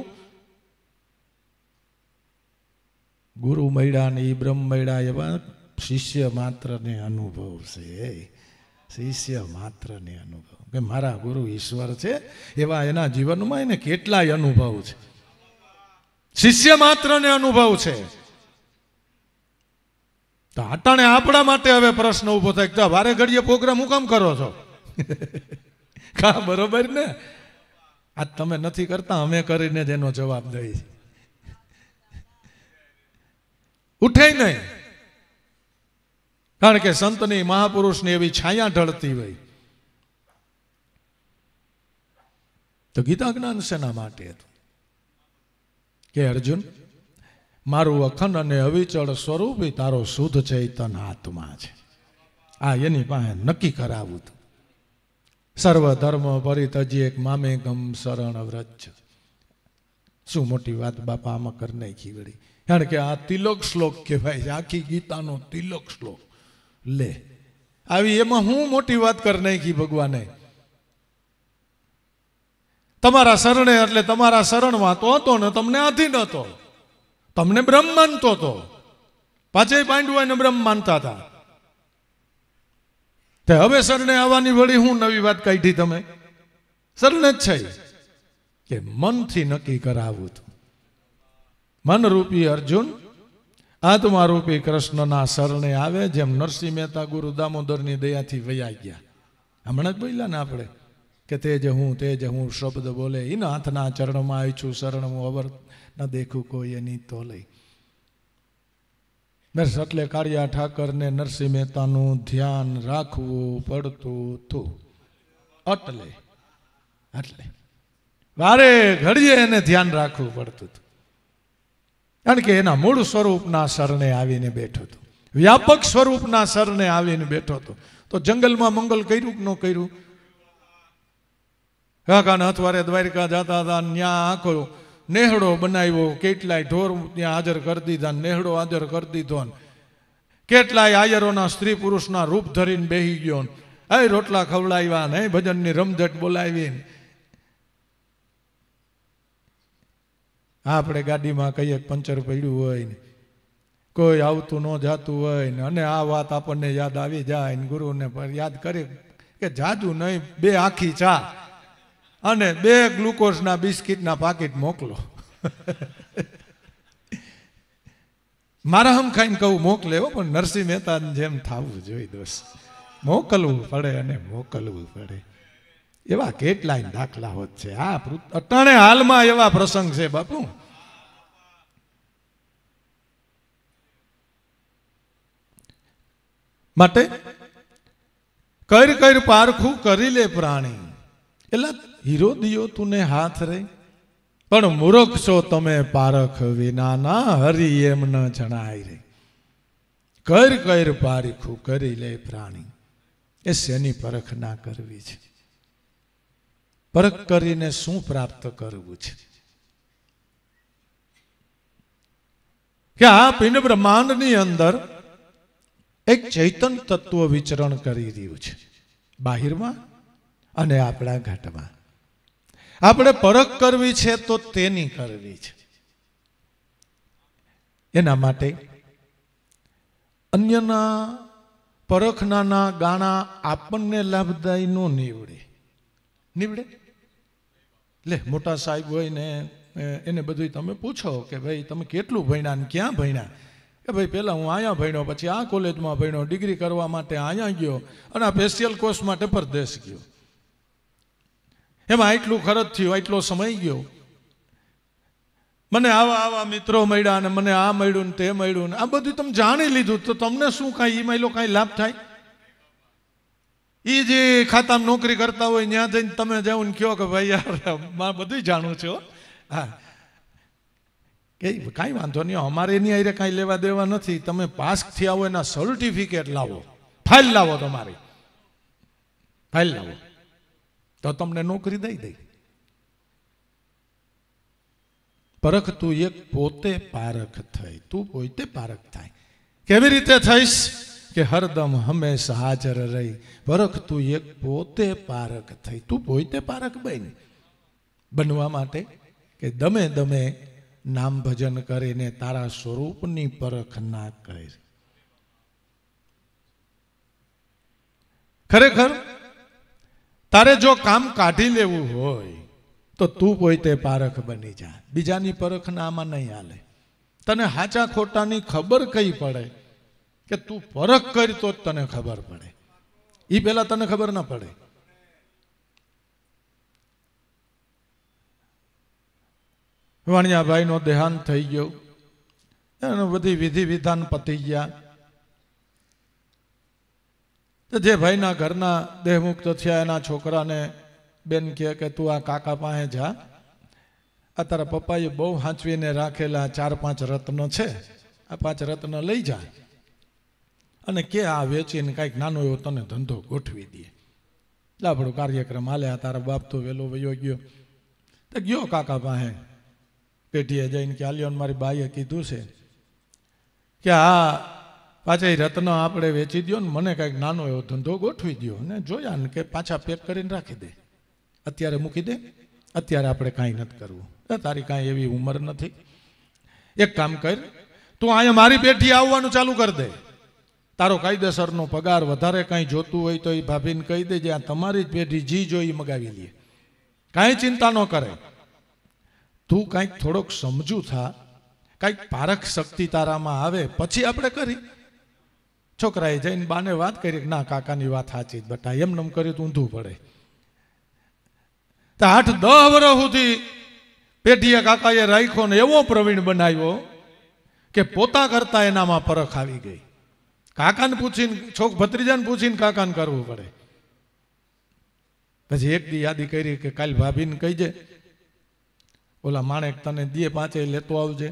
ગુરુ મળ્યા ને એ બ્રહ્મ મળ્યા, એવા શિષ્ય માત્રને અનુભવ છે, શિષ્ય માત્રને અનુભવ, કે મારા ગુરુ ઈશ્વર છે, એવા એના જીવનમાં એને કેટલાય અનુભવ છે. શિષ્ય માત્રને અનુભવ છે. તો અટાણે આપણા માટે હવે પ્રશ્ન ઉભો થાય કે વારે ઘડીએ પ્રોગ્રામ હું કામ કરો છો? કા બરોબર ને? આ તમે નથી કરતા, અમે કરીને જ એનો જવાબ દઈએ. ઉઠે નહીં, કારણ કે સંતની, મહાપુરુષની એવી છાયા ઢળતી હોય. તો ગીતા જ્ઞાન શેના માટે હતું? કે અર્જુન, મારું અખંડ અને અવિચળ સ્વરૂપ તારો શુદ્ધ ચૈતન આત્મા છે. આ એની પાસે નક્કી કરાવું હતું. સર્વ ધર્મ પરિતજી એક મામે ગમ શરણ વ્રજ. શું મોટી વાત બાપા આમાં કરી નાખી વળી, કારણ કે આ તિલક શ્લોક કહેવાય છે, આખી ગીતાનો તિલક શ્લોક. લે આવી એમાં હું મોટી વાત કરી નાખી ભગવાને. તમારા શરણે, એટલે તમારા શરણમાં તો હતો ને તમને આધીન હતો, તમને બ્રહ્મ માનતો હતો. પાછે પાંડવો એને બ્રહ્મ માનતા હતા. તે હવે શરણે આવવાની વળી હું નવી વાત કાઢી? તમે શરણે જ છે કે મનથી નક્કી કરાવું હતું. મનરૂપી અર્જુન આત્મારૂપી કૃષ્ણના શરણે આવે, જેમ નરસિંહ મહેતા ગુરુ દામોદરની દયાથી વયા ગયા. હમણાં જ બોલ્યા ને આપણે કે તે જ હું શબ્દ બોલે, એના હાથના ચરણમાં આવી છું શરણ હું, અવર ન દેખું કોઈ એની તો લઈ. એટલે કાળિયા ઠાકરને નરસિંહ મહેતાનું ધ્યાન રાખવું પડતું હતું. એટલે વારે ઘડીએ એને ધ્યાન રાખવું પડતું હતું, કારણ કે એના મૂળ સ્વરૂપના શરણે આવીને બેઠો હતો, વ્યાપક સ્વરૂપના શરણે આવીને બેઠો હતો. તો જંગલમાં મંગલ કર્યું કે ન કર્યું? કાકાના અથવારે દ્વારિકા જતા હતા, ત્યાં આખો નેહડો બનાવ્યો, કેટલાય ઢોર ત્યાં હાજર કરી દીધા, નેહડો હાજર કરી દીધો. કેટલાય આયરોના સ્ત્રી પુરુષના રૂપ ધરીને બેહી ગયો, એ રોટલા ખવડાવ્યા ને ભજનની રમઝટ બોલાવીને. આપણે ગાડીમાં કહીએ પંચર પડ્યું હોય ને, કોઈ આવતું ન જાતું હોય ને, અને આ વાત આપણને યાદ આવી જાય ને, ગુરુને યાદ કરી કે જાજુ નહીં, 2 આખી ચા અને 2 ગ્લુકોઝના બિસ્કિટના પાકીટ મોકલો. મારા હમ ખાઈને કહું મોકલે, પણ નરસિંહ મહેતાની જેમ થવું જોઈએ દોસ્ત. મોકલવું પડે અને મોકલવું પડે. એવા કેટલાય દાખલાઓ છે. આ અટાણે હાલમાં એવા પ્રસંગ છે બાપુ. માટે કર પારખું કરી લે પ્રાણી, એટલે હીરો દિયો તુને હાથ રે, પણ મૂર્ખ છો તમે પારખ વિનાના, હરી એમ ન જણાય રે. કર પારખું કરી લે પ્રાણી, એ શેની પરખ ના કરવી છે? પરખ કરીને શું પ્રાપ્ત કરવું છે? કે આ પિંડ બ્રહ્માંડની અંદર એક ચૈતન તત્વ વિચરણ કરી રહ્યું છે, બાહિરમાં અને આપણા ઘાટમાં. આપણે પરખ કરવી છે તો તેની કરવી છે. એના માટે અન્યના પરખનાના ગાણા આપણને લાભદાયી નો નીવડે. નીવડે લે મોટા સાહેબ હોય ને એને બધું તમે પૂછો કે ભાઈ તમે કેટલું ભણ્યા ને ક્યાં ભણ્યા? કે ભાઈ પહેલાં હું અહીંયા ભણ્યો, પછી આ કોલેજમાં ભણ્યો, ડિગ્રી કરવા માટે અહીંયા ગયો અને આ સ્પેશિયલ કોર્સ માટે પરદેશ ગયો. એમાં આટલું ખર્ચ થયું, આટલો સમય ગયો, મને આવા મિત્રો મળ્યા અને મને આ મળ્યું ને તે મળ્યું ને આ બધું તમે જાણી લીધું, તો તમને શું કાંઈ એમાં કાંઈ લાભ થાય? એ જે ખાતામાં નોકરી કરતા હોય ત્યાં જઈને તમે જાઓ ને કહો કે ભાઈ યાર મારે બધું જાણું છું. હા કે કાંઈ વાંધો નહીં, અમારે એની આરે કાંઈ લેવા દેવા નથી. તમે પાસ થયા હોય એના સર્ટિફિકેટ લાવો, ફાઇલ લાવો, તમારી ફાઇલ લાવો તો તમને નોકરી દઈ દે. પરખ તું એક પોતે પારખ થઈ, તું પોતે પારખ થાય. કેવી રીતે થઈશ? કે હરદમ હંમેશા હાજર રહી. પરખ તું એક પોતે પારખ થઈ, તું પોતે પારખ બન. બનવા માટે કે દમે દમે નામ ભજન કરીને તારા સ્વરૂપની પરખ ના કર. ખરેખર તારે જો કામ કાઢી લેવું હોય તો તું પોતે પારખ બની જા. બીજાની પરખ ના આમાં નહીં હાલે. તને હાચા ખોટાની ખબર કઈ પડે કે તું પરખ કરી તો જ તને ખબર પડે. એ પહેલા તને ખબર ના પડે. વાણિયાભાઈનો દેહાંત થઈ ગયો, એનું બધી વિધિ વિધાન પતી ગયા. તો જે ભાઈના ઘરના દેહમુક્ત થયા એના છોકરાને બેન કહે કે તું આ કાકા પાસે જા, આ તારા પપ્પાએ બહુ હાંચવીને રાખેલા 4-5 રત્ન છે, આ 5 રત્ન લઈ જા અને કે આ વેચીને કાંઈક નાનો એવો તને ધંધો ગોઠવી દે. લાભડો કાર્યક્રમ હાલે. આ તારા બાપ તો વહેલો વયો ગયો. તો ગયો કાકા પાસે પેઢીએ જઈને કે આલ્યોન મારી બાઈએ કીધું છે કે આ 5 રત્ન આપણે વેચી દો ને મને કાંઈક નાનો એવો ધંધો ગોઠવી દો. ને જોયા ને કે પાછા પેક કરીને રાખી દે, અત્યારે મૂકી દે, અત્યારે આપણે કાંઈ નથી કરવું, તારી કાંઈ એવી ઉંમર નથી. એક કામ કર, તું અહીંયા મારી પેઢી આવવાનું ચાલુ કરી દે. તારો કાયદેસરનો પગાર વધારે કાંઈ જોતું હોય તો એ ભાભીને કહી દેજે આ તમારી જ પેઢી જી જોઈ મગાવી લે, કાંઈ ચિંતા ન કરે. તું કાંઈક થોડોક સમજુ થા, કાંઈક પારખ શક્તિ તારામાં આવે પછી આપણે કરી. છોકરાએ જઈને બાને વાત કરી કે ના કાકાની વાત સાચી જ બટા, એમ નમ કર્યું તો ઊંધું પડે. તો 8-10 વર્ષ સુધી પેઢીએ કાકાએ રાખ્યો ને એવો પ્રવીણ બનાવ્યો કે પોતા કરતા એનામાં પરખ આવી ગઈ. કાકાને પૂછીને ભત્રીજાને પૂછીને કાકાને કરવું પડે. પછી એક દી યાદી કરી કે કાલ ભાભીને કહીજે ઓલા માણેક તને દે 5 લેતો આવજે.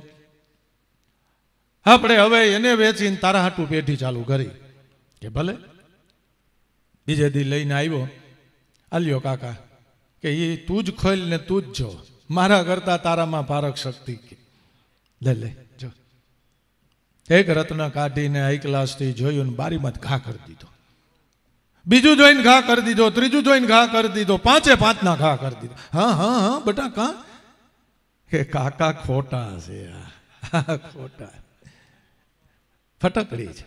આપણે હવે એને વેચીને તારા હાટું પેઢી ચાલુ કરી. કે ભલે. બીજે દી લઈને આવ્યો, આલ્યો કાકા કે એ તું જ ખોલ ને તું જ જો, મારા કરતા તારામાં પારખ શક્તિ લે જો. એક રત્ન કાઢીને હાઈ ક્લાસથી જોયું ને બારીમાં ઘા કરી દીધો, બીજું જોઈને ઘા કરી દીધો, ત્રીજું જોઈને ઘા કરી દીધો, 5 ના ઘા કરી દીધો. હા બેટા કા કે કાકા ખોટા છે, ખોટા ફટકડી છે.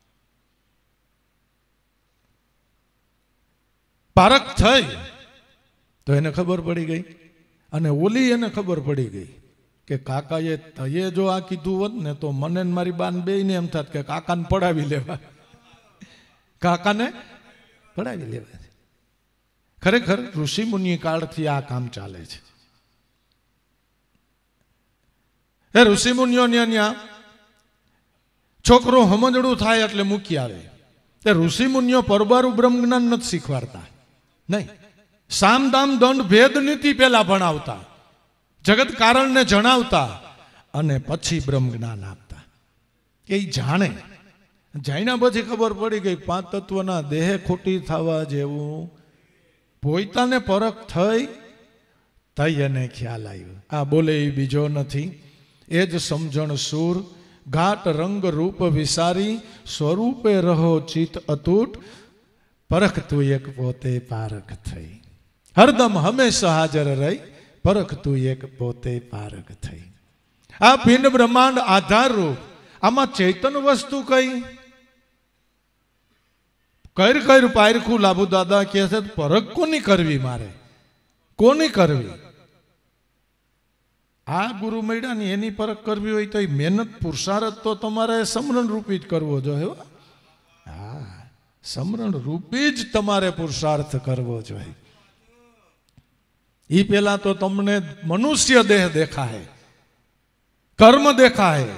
પારખ થઈ તો એને ખબર પડી ગઈ, અને ઓલી એને ખબર પડી ગઈ કે કાકાએ તયે જો આ કીધું હોત ને તો મને મારી બાન બેયને એમ થાત કે કાકાને પડાવી લેવા, કાકાને પડાવી લેવા. ખરેખર ઋષિ મુનિ કાળથી આ કામ ચાલે છે. એ ઋષિ મુનિઓ ત્યાં છોકરો સમજણું થાય એટલે મૂકી આવે. તે ઋષિ મુનિઓ પરબારું બ્રહ્મ જ્ઞાન નથી શીખવાડતા, નહીં. સામ દામ દંડ ભેદ નીતિ પેલા ભણાવતા, જગત કારણને જણાવતા અને પછી બ્રહ્મ જ્ઞાન આપતા. એ જાણે, જાણ્યા પછી ખબર પડી ગઈ 5 તત્વના દેહે ખોટી થવા જેવું. પોતાને પરખ થઈ તઈ એને ખ્યાલ આવ્યો આ બોલે એ બીજો નથી, એ જ સમજણ સૂર ઘાટ રંગ રૂપ વિસારી, સ્વરૂપે રહો ચિત અતૂટ, પરખ તું એક પોતે પારખ થઈ. હરદમ હંમેશા હાજર રહી, પરખ તું એક પોતે પારખ થઈ. આ પિંડ બ્રહ્માંડ આધાર રૂપ, આમાં ચૈતન વસ્તુ કઈ કર પાયરખું લાભુ દાદા કહે છે, પરખ કોની કરવી મારે, કોની કરવી? આ ગુરુ મળ્યા ને એની પરખ કરવી હોય તો એ મહેનત પુરુષાર્થ તો તમારે સમરણ રૂપી જ કરવો જોઈએ. હા, સમરણ રૂપી જ તમારે પુરુષાર્થ કરવો જોઈએ. એ પેલા તો તમને મનુષ્ય દેહ દેખાય, કર્મ દેખાય,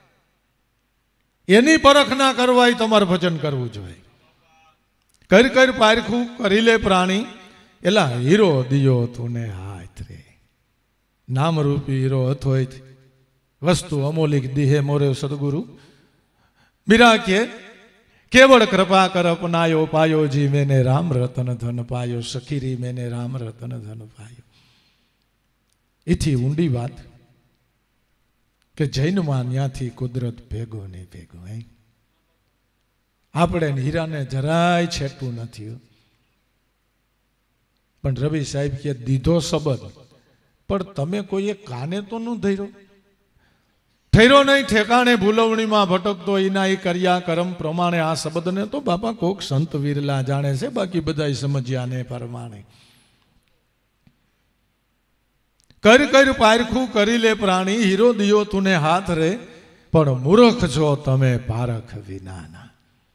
એની પરખ ના કરવા તમારે ભજન કરવું જોઈએ. કર પારખું કરી લે પ્રાણી, એલા હીરો દિયો તુને હાથ રે. નામરૂપી હીરો હથોય વસ્તુ અમોલિક દિહે મોરે સદગુરુ મીરા કે કેવળ કૃપા કર અપનાયો પાયો જી મેને રામ રતન ધન પાયો, સખીરી મેને રામ રતન ધન પાયો. એથી ઊંડી વાત કે જૈનમાં ત્યાંથી કુદરત ભેગો નહીં ભેગો. આપણે હીરાને જરાય છેટવું નથી. પણ રવિ સાહેબ કે દીધો સંબંધ, પણ તમે કોઈએ કાને તો ન ધર્યો, ઠેરો નહીં ઠેકાણે ભૂલવણીમાં ભટકતો એના એ કર્યા કરમ પ્રમાણે. આ શબ્દને તો બાપા કોક સંત વિરલા જાણે છે, બાકી બધા સમજ્યા ને પ્રમાણે. કર પારખું કરી લે પ્રાણી, હીરો દિયો તુને હાથ રે, પણ મૂર્ખ છો તમે પારખ વિનાના.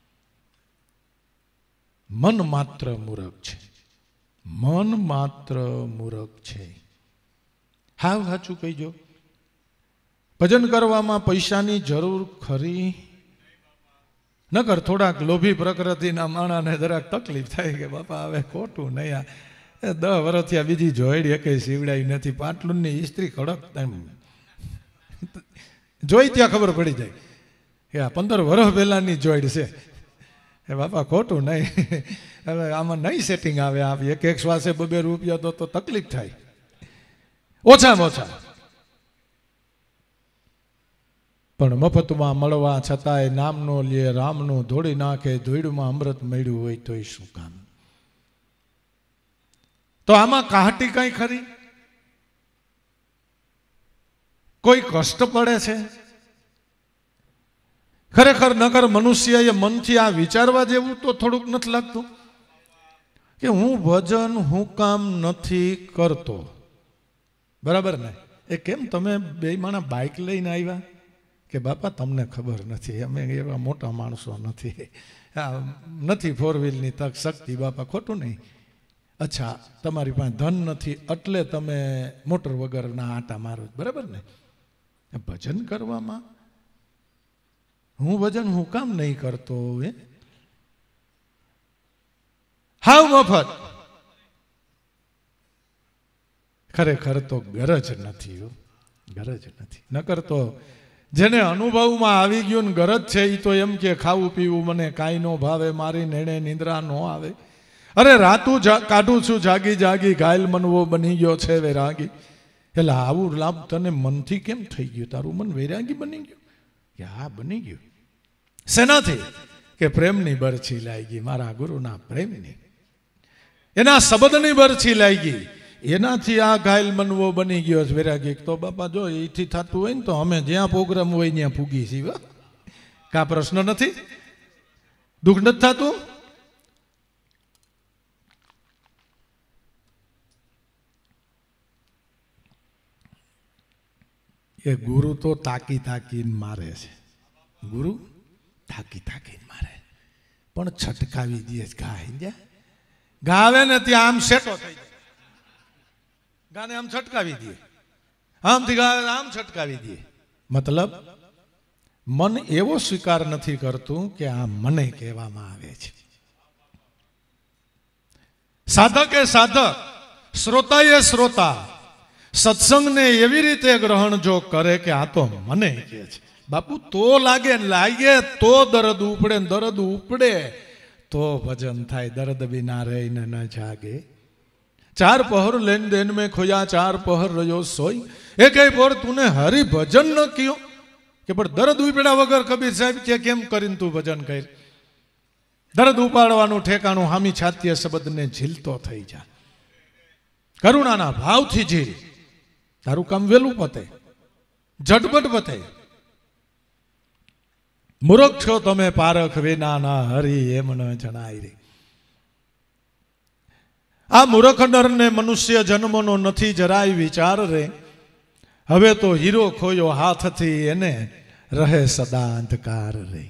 મન માત્ર મૂર્ખ છે, મન માત્ર મૂર્ખ છે. હાવ સાચું કહીજો. ભજન કરવામાં પૈસાની જરૂર ખરી? નકર થોડાક લોભી પ્રકૃતિના માણાને જરાક તકલીફ થાય કે બાપા હવે ખોટું નહીં, 10 વર્ષથી બીજી જોઈડી એક સીવડાવી નથી, પાટલુનની ઇસ્ત્રી કડક એમ જોઈ ત્યાં ખબર પડી જાય કે આ 15 વર્ષ પહેલાની જોઈડ છે. એ બાપા ખોટું નહીં, હવે આમાં નહીં સેટિંગ આવે. આપ એક શ્વાસે 2 રૂપિયા તો તકલીફ થાય ઓછામાં ઓછા. પણ મફતમાં મળવા છતાંય નામનો લે રામનું ધોળી નાખે, ધોળમાં અમૃત મળ્યું હોય તોય શું કામ? તો આમાં કાહટી કઈ ખરી? કોઈ કષ્ટ પડે છે ખરેખર? નકર મનુષ્યએ મનથી આ વિચારવા જેવું તો થોડુંક નથી લાગતું કે હું ભજન હું કામ નથી કરતો? બરાબર ને? એ કેમ તમે બે માણા બાઇક લઈને આવ્યા કે બાપા તમને ખબર નથી, અમે એવા મોટા માણસો નથી, નથી 4 વ્હીલની તક શક્તિ. બાપા ખોટું નહીં. અચ્છા, તમારી પાસે ધન નથી એટલે તમે મોટર વગરના આટા મારો, બરાબર ને? ભજન કરવામાં હું ભજન હું કામ નહીં કરતો? હાવ મફત. ખરેખર તો ગરજ નથી, ગરજ નથી. નકર તો જેને અનુભવમાં આવી ગયું ને ગરજ છે એ તો એમ કે ખાવું પીવું મને કાંઈ ન ભાવે, મારી નેણે નિંદ્રા ન આવે. અરે રાતું કાઢું છું જાગી જાગી, ઘાયલ મનવો બની ગયો છે વૈરાગી. એટલે આવું લાભ તને મનથી કેમ થઈ ગયું? તારું મન વૈરાગી બની ગયું? કે હા બની ગયું. શેનાથી? કે પ્રેમની બરછી લાગી, મારા ગુરુના પ્રેમની, એના શબ્દની બરછી લાગી, એનાથી આ ઘાયલ મનવો બની ગયો છે વૈરાગી. તો બાપા જો એથી થતું હોય ને તો અમે જ્યાં પ્રોગ્રામ હોય ત્યાં પૂગી છીએ. કા પ્રશ્ન નથી? દુઃખ નથી થતું? એ ગુરુ તો તાકી તાકીને મારે છે, ગુરુ તાકી તાકીને મારે, પણ છટકાવી દે ઘા. ગાવે ને ત્યાં આમ સેટો થઈ જાય, ગાને આમ છટકાવી દે, આમથી ગાવે આમ છટકાવી દે. મતલબ મન એવો સ્વીકાર નથી કરતું કે આ મને કહેવામાં આવે છે. સાધક એ સાધક, શ્રોતા એ શ્રોતા સત્સંગને એવી રીતે ગ્રહણ જો કરે કે આ તો મને કહે છે બાપુ, તો લાગે લાગે તો દર્દ ઉપડે, દર્દ ઉપડે તો ભજન થાય. દર્દ વિના રહીને ન જાગે. 4 પહર લેન દેન में खोया 4 पहर रयो सोई, एक पर तूने हरि भजन न कियो. કે પણ દર્દ ઉપડ્યા વગર કબીર સાહેબ કે કેમ કરીને તું ભજન કર? દર્દ ઉપાડવાનું ઠેકાણું હામી છાતીય શબ્દને ઝીલતો થઈ જા, કરુણાના ભાવથી ઝીલ. તારું કામ વેલું પતે, ઝટપટ પતે. મૂર્ખ છો તમે પારખ વિના ના હરી એમ ન જણાય રે. આ મૂર્ખ નરને મનુષ્ય જન્મનો નથી જરાય વિચાર રે, હવે તો હીરો ખોયો હાથથી એને રહે સદા અંધકાર રે.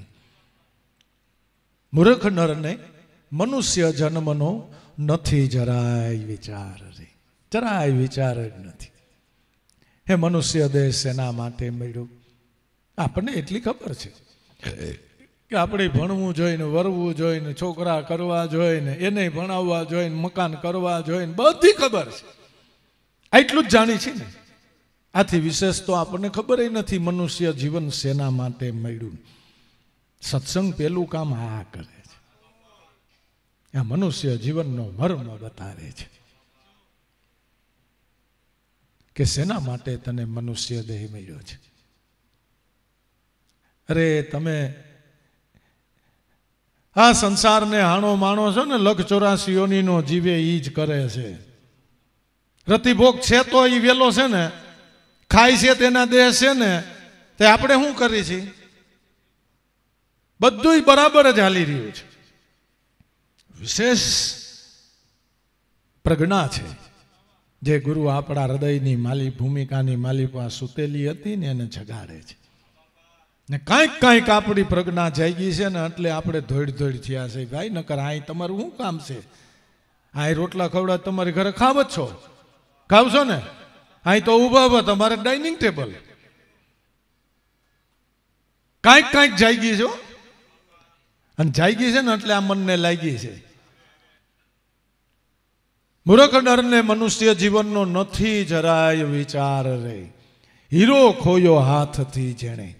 મૂર્ખ નરને મનુષ્ય જન્મનો નથી જરાય વિચાર રે, જરાય વિચાર જ નથી. હે મનુષ્ય દેહ શેના માટે મળ્યું? આપણને એટલી ખબર છે કે આપણે ભણવું જોઈને, વરવું જોઈને, છોકરા કરવા જોઈને, એને ભણાવવા જોઈને, મકાન કરવા જોઈને, બધી ખબર છે. આટલું જ જાણી છે ને. આથી વિશેષ તો આપણને ખબર નથી મનુષ્ય જીવન શેના માટે મળ્યું. સત્સંગ પેલું કામ આ કરે છે, આ મનુષ્ય જીવનનો મર્મ બતાવે છે કે શેના માટે તને મનુષ્ય દેહ મળ્યો છે. અરે તમે આ સંસારને હાણો માણો છો ને, લખ 84 નો જીવે ઈ જ કરે છે. રતિભોગ છે તો એ વેલો છે ને, ખાય છે તેના દેહ છે ને, તે આપણે શું કરી છીએ? બધું બરાબર જ હાલી રહ્યું છે. વિશેષ પ્રજ્ઞા છે જે ગુરુ આપણા હૃદયની માલી ભૂમિકાની માલિકા સુતેલી હતી ને એને જગાડે છે. ને કાંઈક આપણી પ્રજ્ઞા જાગી છે ને એટલે આપણે ધોડ થયા છે. ભાઈ નકર અહીં તમારું શું કામ છે? અહીં રોટલા ખવડાવ તમારી ઘરે ખાવ જ છો, ખાવશો ને? અહીં તો ઊભા તમારે ડાઇનિંગ ટેબલ. કાંઈક જાગી છો, અને જાગી છે ને એટલે આ મનને લાગી છે. મૂર્ખ નરને મનુષ્ય જીવનનો નથી જરાય વિચાર રે, હીરો ખોયો હાથથી જેણે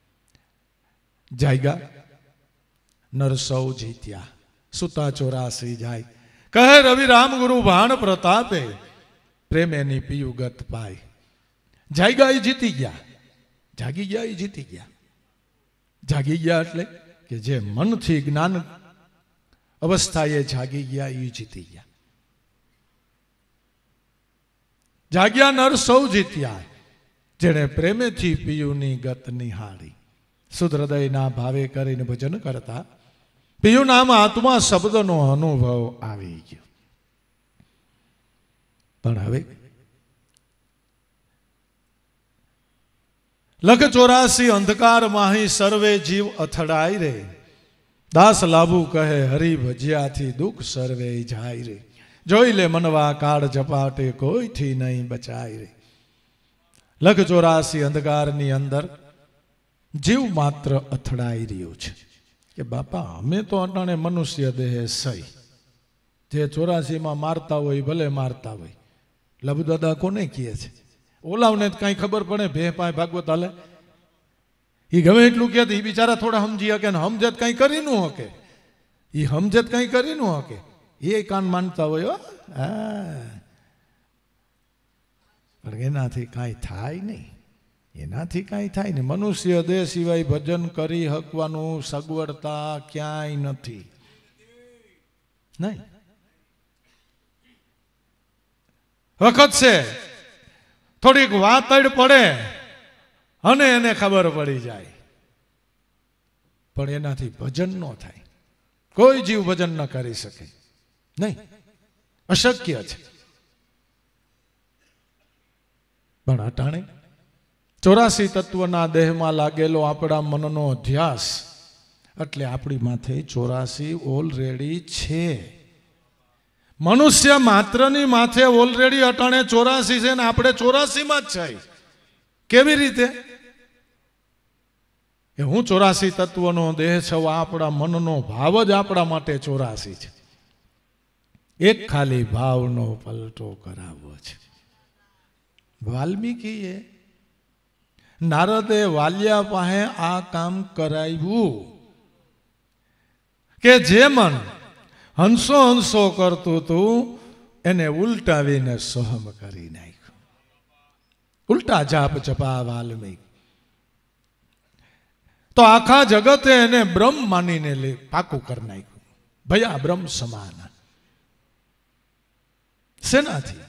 જાયગા નર સૌ જીત્યા, સુતા 84 જાય. કહે રવિ રામ ગુરુ ભાણ પ્રતાપે, પ્રેમ એની પીયુ ગત પાય. જાયગા એ જીતી ગયા, જાગી ગયા એ જીતી ગયા. જાગી ગયા એટલે કે જે મનથી જ્ઞાન અવસ્થાએ જાગી ગયા એ જીતી ગયા. જાગ્યા નર સૌ જીત્યા, જેણે પ્રેમેથી પિયુની ગત નિહાળી. શુદ્ધ હૃદયના ભાવે કરીને ભજન કરતા પિયુ નામ આત્મા શબ્દનો અનુભવ આવી ગયો. પણ હવે લખ 84 અંધકાર માહી સર્વે જીવ અથડાય રે, દાસ લાભુ કહે હરી ભજ્યાથી દુઃખ સર્વે જાય રે. જોઈ લે મનવા કાળ ઝપાટે કોઈથી નહીં બચાય રે. લખ 84 અંધકારની અંદર જીવ માત્ર અથડાઈ રહ્યો છે કે બાપા અમે તો અટાણે મનુષ્ય દેહ સહી. જે 84માં મારતા હોય ભલે મારતા હોય. લબુદાદા કોને કહે છે? ઓલાવને કાંઈ ખબર પડે? ભે પાય ભાગવત હાલે એ ગમે એટલું કહે એ બિચારા થોડા સમજી શકે ને સમજત કંઈ કરી ન શકે. એ સમજત કંઈ કરી ન શકે. એ કાન માનતા હોય. પણ એનાથી કાંઈ થાય નહીં, એનાથી કાંઈ થાય નહીં. મનુષ્ય દેહ સિવાય ભજન કરી હકવાનું સગવડતા ક્યાંય નથી. નહીં વખત છે થોડીક વાતડ પડે અને એને ખબર પડી જાય, પણ એનાથી ભજન ન થાય. કોઈ જીવ ભજન ન કરી શકે, નહીં, અશક્ય છે. પણ અટાણે 84 તત્વના દેહમાં લાગેલો આપણા મનનો અધ્યાસ એટલે આપણી માથે 84 ઓલરેડી છે. મનુષ્ય માત્રની માથે ઓલરેડી અટાણે 84 છે ને આપણે 84માં જ છે. કેવી રીતે? એ હું 84 તત્વનો દેહ છું, આપણા મનનો ભાવ જ આપણા માટે 84 છે. એક ખાલી ભાવનો પલટો કરાવવો છે. વાલ્મીકીએ નારદે વાલિયા પાસે આ કામ કરાવ્યું કે જે મન હંસો હંસો કરતું હતું એને ઉલટાવીને સોહમ કરી નાખ્યું. ઉલટા જાપ જપા વાલ્મીક તો આખા જગતે એને બ્રહ્મ માનીને પાકું કરી નાખ્યું. ભયા બ્રહ્મ સમાન. શેનાથી?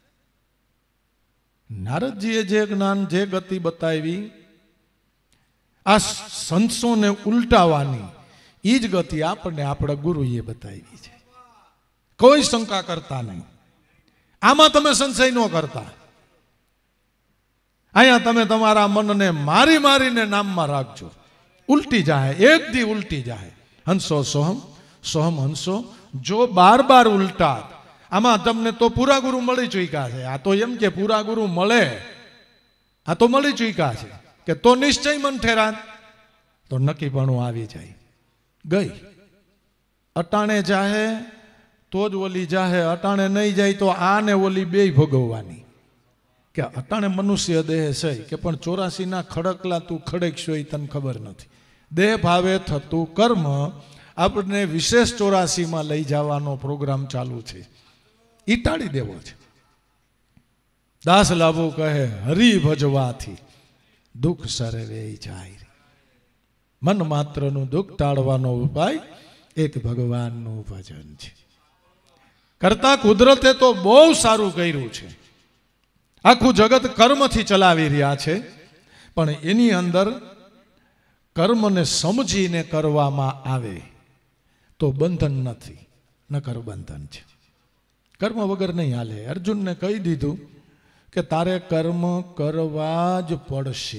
નારદજીએ જે જ્ઞાન જે ગતિ બતાવી આ સંતોને ઉલટાવાની એ જ ગતિ આપણને આપણા ગુરુએ બતાવી છે. કોઈ શંકા કરતા નહીં. આમાં તમે સંશય ન કરતા. અહીંયા તમે તમારા મનને મારી મારીને નામમાં રાખજો. ઉલટી જાય, એક દી ઉલટી જાય. હંસો સોહમ, સોહમ હંસો. જો બાર બાર ઉલટા, આમાં તમને તો પૂરા ગુરુ મળી ચૂક્યા છે. આ તો એમ કે પૂરા ગુરુ મળે, આ તો મળી ચૂક્યા છે કે તો નિશ્ચય મન ઠેરાન, તો નક્કીપણું આવી જાય. ગઈ અટાણે જાહે તો જ ઓલી જાહે, અટાણે નહીં જાય તો આ ને ઓલી બેય ભોગવવાની. કે અટાણે મનુષ્ય દેહ છે કે પણ 84 ખડકલા તું ખડકશો એ તને ખબર નથી. દેહ ભાવે થતું કર્મ આપણને વિશેષ 84 લઈ જવાનો પ્રોગ્રામ ચાલુ છે. ઈ ટાળી દેવો છે. દાસ લાભો કહે હરી ભજવાથી દુઃખ સર્વે જાય. મન માત્રનું દુઃખ ટાળવાનો ઉપાય એક ભગવાનનું ભજન છે. કરતા કુદરતે તો બહુ સારું કર્યું છે. આખું જગત કર્મથી ચલાવી રહ્યા છે, પણ એની અંદર કર્મને સમજીને કરવામાં આવે તો બંધન નથી, નકર બંધન છે. કર્મ વગર નહીં હાલે. અર્જુનને કહી દીધું કે તારે કર્મ કરવા જ પડશે.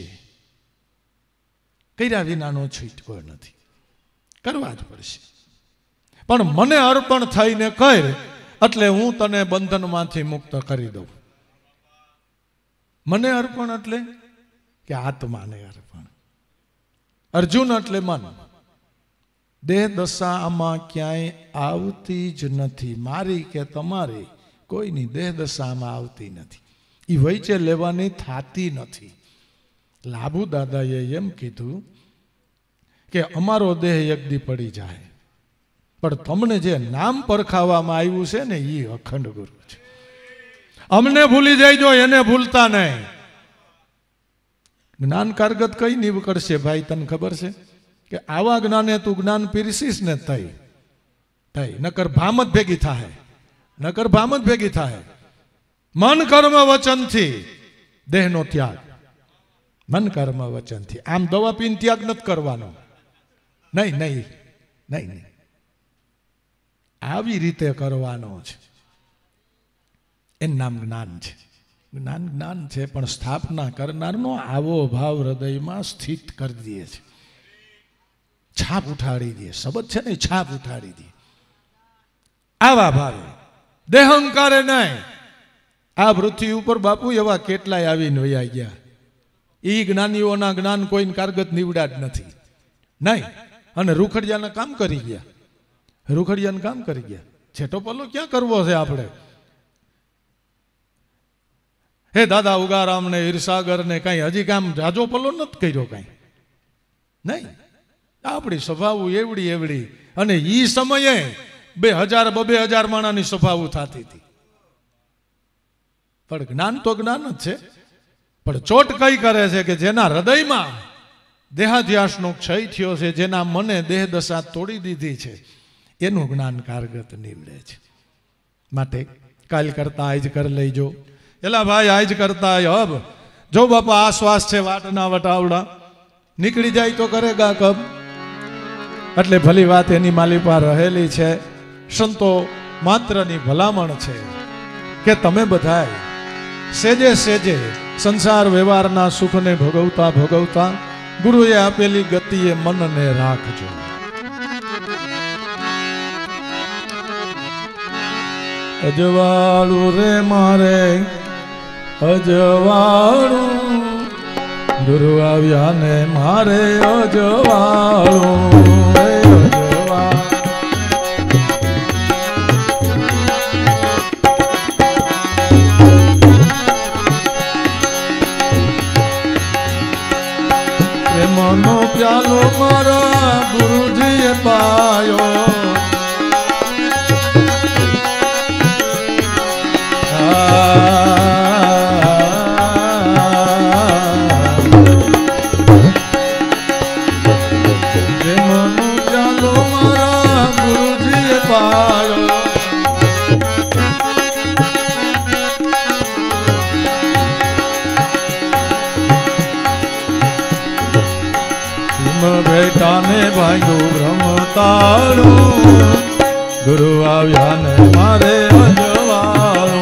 કર્યા વિનાનો છૂટકો નથી, કરવા જ પડશે. પણ મને અર્પણ થઈને કર એટલે હું તને બંધનમાંથી મુક્ત કરી દઉં. મને અર્પણ એટલે કે આત્માને અર્પણ. અર્જુન એટલે મન. દેહ દશા આમાં ક્યાંય આવતી જ નથી. મારી કે તમારી કોઈની દેહ દશા આમાં આવતી નથી. એ વૈચે લેવાની થાતી નથી. લાભુ દાદાએ એમ કીધું કે અમારો દેહ એક દી પડી જાય, પણ તમને જે નામ પરખાવવામાં આવ્યું છે ને એ અખંડ ગુરુ છે. અમને ભૂલી જાય એને ભૂલતા નહીં. જ્ઞાન કારગત કઈ નીકળશે ભાઈ, તને ખબર છે કે આવા જ્ઞાને તું જ્ઞાન પીરસીસ ને થઈ નકર ભામત ભેગી થાય, નકર ભામત ભેગી થાય. મન કર્મ વચનથી દેહનો ત્યાગ. મન કર્મ વચનથી. આમ દવા પીને ત્યાગ નથી કરવાનો. નહીં નહીં નહીં નહીં, આવી રીતે કરવાનો છે. એનું નામ જ્ઞાન છે. જ્ઞાન જ્ઞાન છે, પણ સ્થાપના કરનારનો આવો ભાવ હૃદયમાં સ્થિત કરી દે છે. છાપ ઉઠાડી દે. શબ્દ છે ને, છાપ ઉઠાડી દે. આવા ભાવે દેહંકારે નહીં. આ પૃથ્વી ઉપર બાપુ એવા કેટલાય આવીને વયા ગયા. એ જ્ઞાનીઓના જ્ઞાન કોઈને કારગત નીવડા જ નથી. નહીં. અને રૂખડિયાના કામ કરી ગયા. રૂખડિયાનું કામ કરી ગયા. છેટો પલ્લો ક્યાં કરવો છે આપણે? હે દાદા ઉગારામ ને ઈરસાગર ને કઈ હજી કામ જાજો પલ્લો નથી કર્યો કઈ નહીં. આપણી સ્વભાવ એવડી એવડી. અને ઈ સમયે 2000-2000 માણાની સ્વભાવ થતી હતી. પણ જ્ઞાન તો જ્ઞાન જ છે. પણ ચોટ કઈ કરે છે કે જેના હૃદયમાં દેહાધ્યાસનો ક્ષય થયો છે, જેના મને દેહ દશા તોડી દીધી છે, એનું જ્ઞાન કારગત નીવડે છે. માટે કાલ કરતા આજ કરી લઈજો. એલા ભાઈ આજ કરતા હબ જો બાપા આ શ્વાસ છે વાટના વટાવડા નીકળી જાય તો કરેગા કબ. એટલે ભલી વાત એની માલિપા રહેલી છે. સંતો માત્રની ભલામણ છે કે તમે બધાય સેજે સેજે સંસાર વ્યવહારના સુખને ભોગવતા ભોગવતા ગુરુએ આપેલી ગતિએ મનને રાખજો. અજવાળું રે મારે અજવાળું, ગુરુ આવ્યા ને મારે અજવાળું. પ્રેમનો પ્યાલો મારા ગુરુજીએ પાયો. બેટાને ભાગ્યું બ્રહ્મતાળું, ગુરુ આવ્યા ને મારે અજવાળું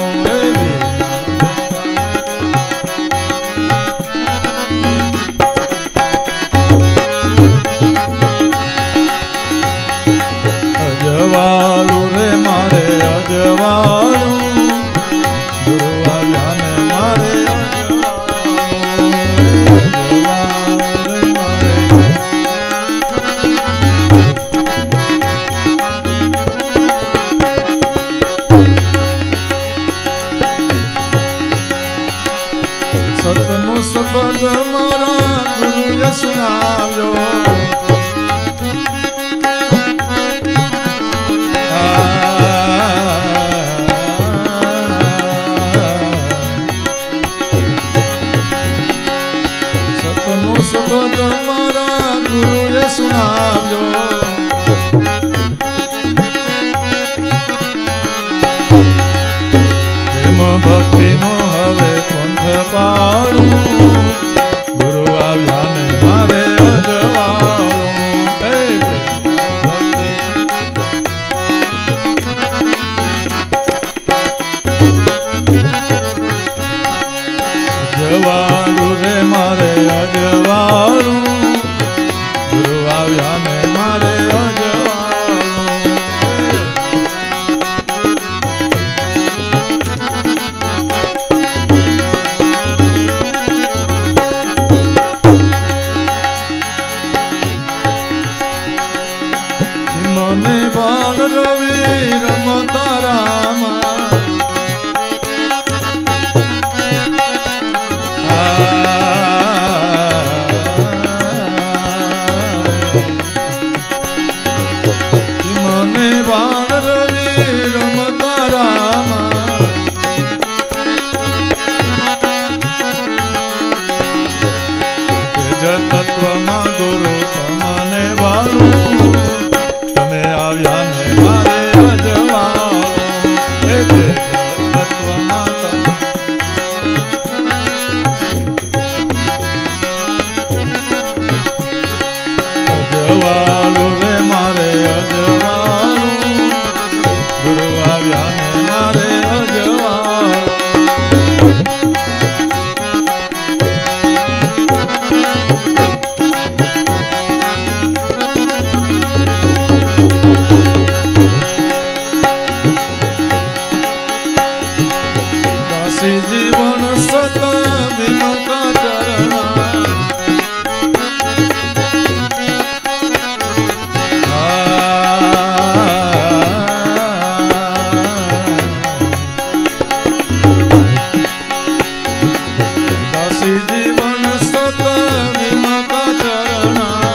અજવાળું રે મારે અજવાળું ગુરુ આવ્યા ને મારે સતનો શબ્દ મારા ગુરુએ સુનાવ્યો સતનો શબ્દ મારા ગુરુએ સુનાવ્યો ભક્તિનો હવે પંથ પાડું ગુરુ આવ્યા ને મારે અજવાળું રે મારે અજવાળું ગુરુ આવ્યા ને મારે મને બાલ રવિ રમતા રામા મને બાલ રવિ રમતા રામા તેજ તત્વમાં ગુરુ તમને વાળું તમે આવ્યા ને મારે અજવાળું અજવાળું રે મારે અજવાળું ગુરુ આવ્યા ને મારે અજવાળું જીવન સત વિમકા ચરણા દાસી જીવન સત વિમકા ચરણા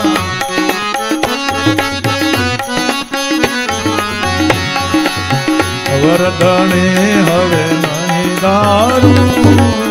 વરદણી હવે દારૂ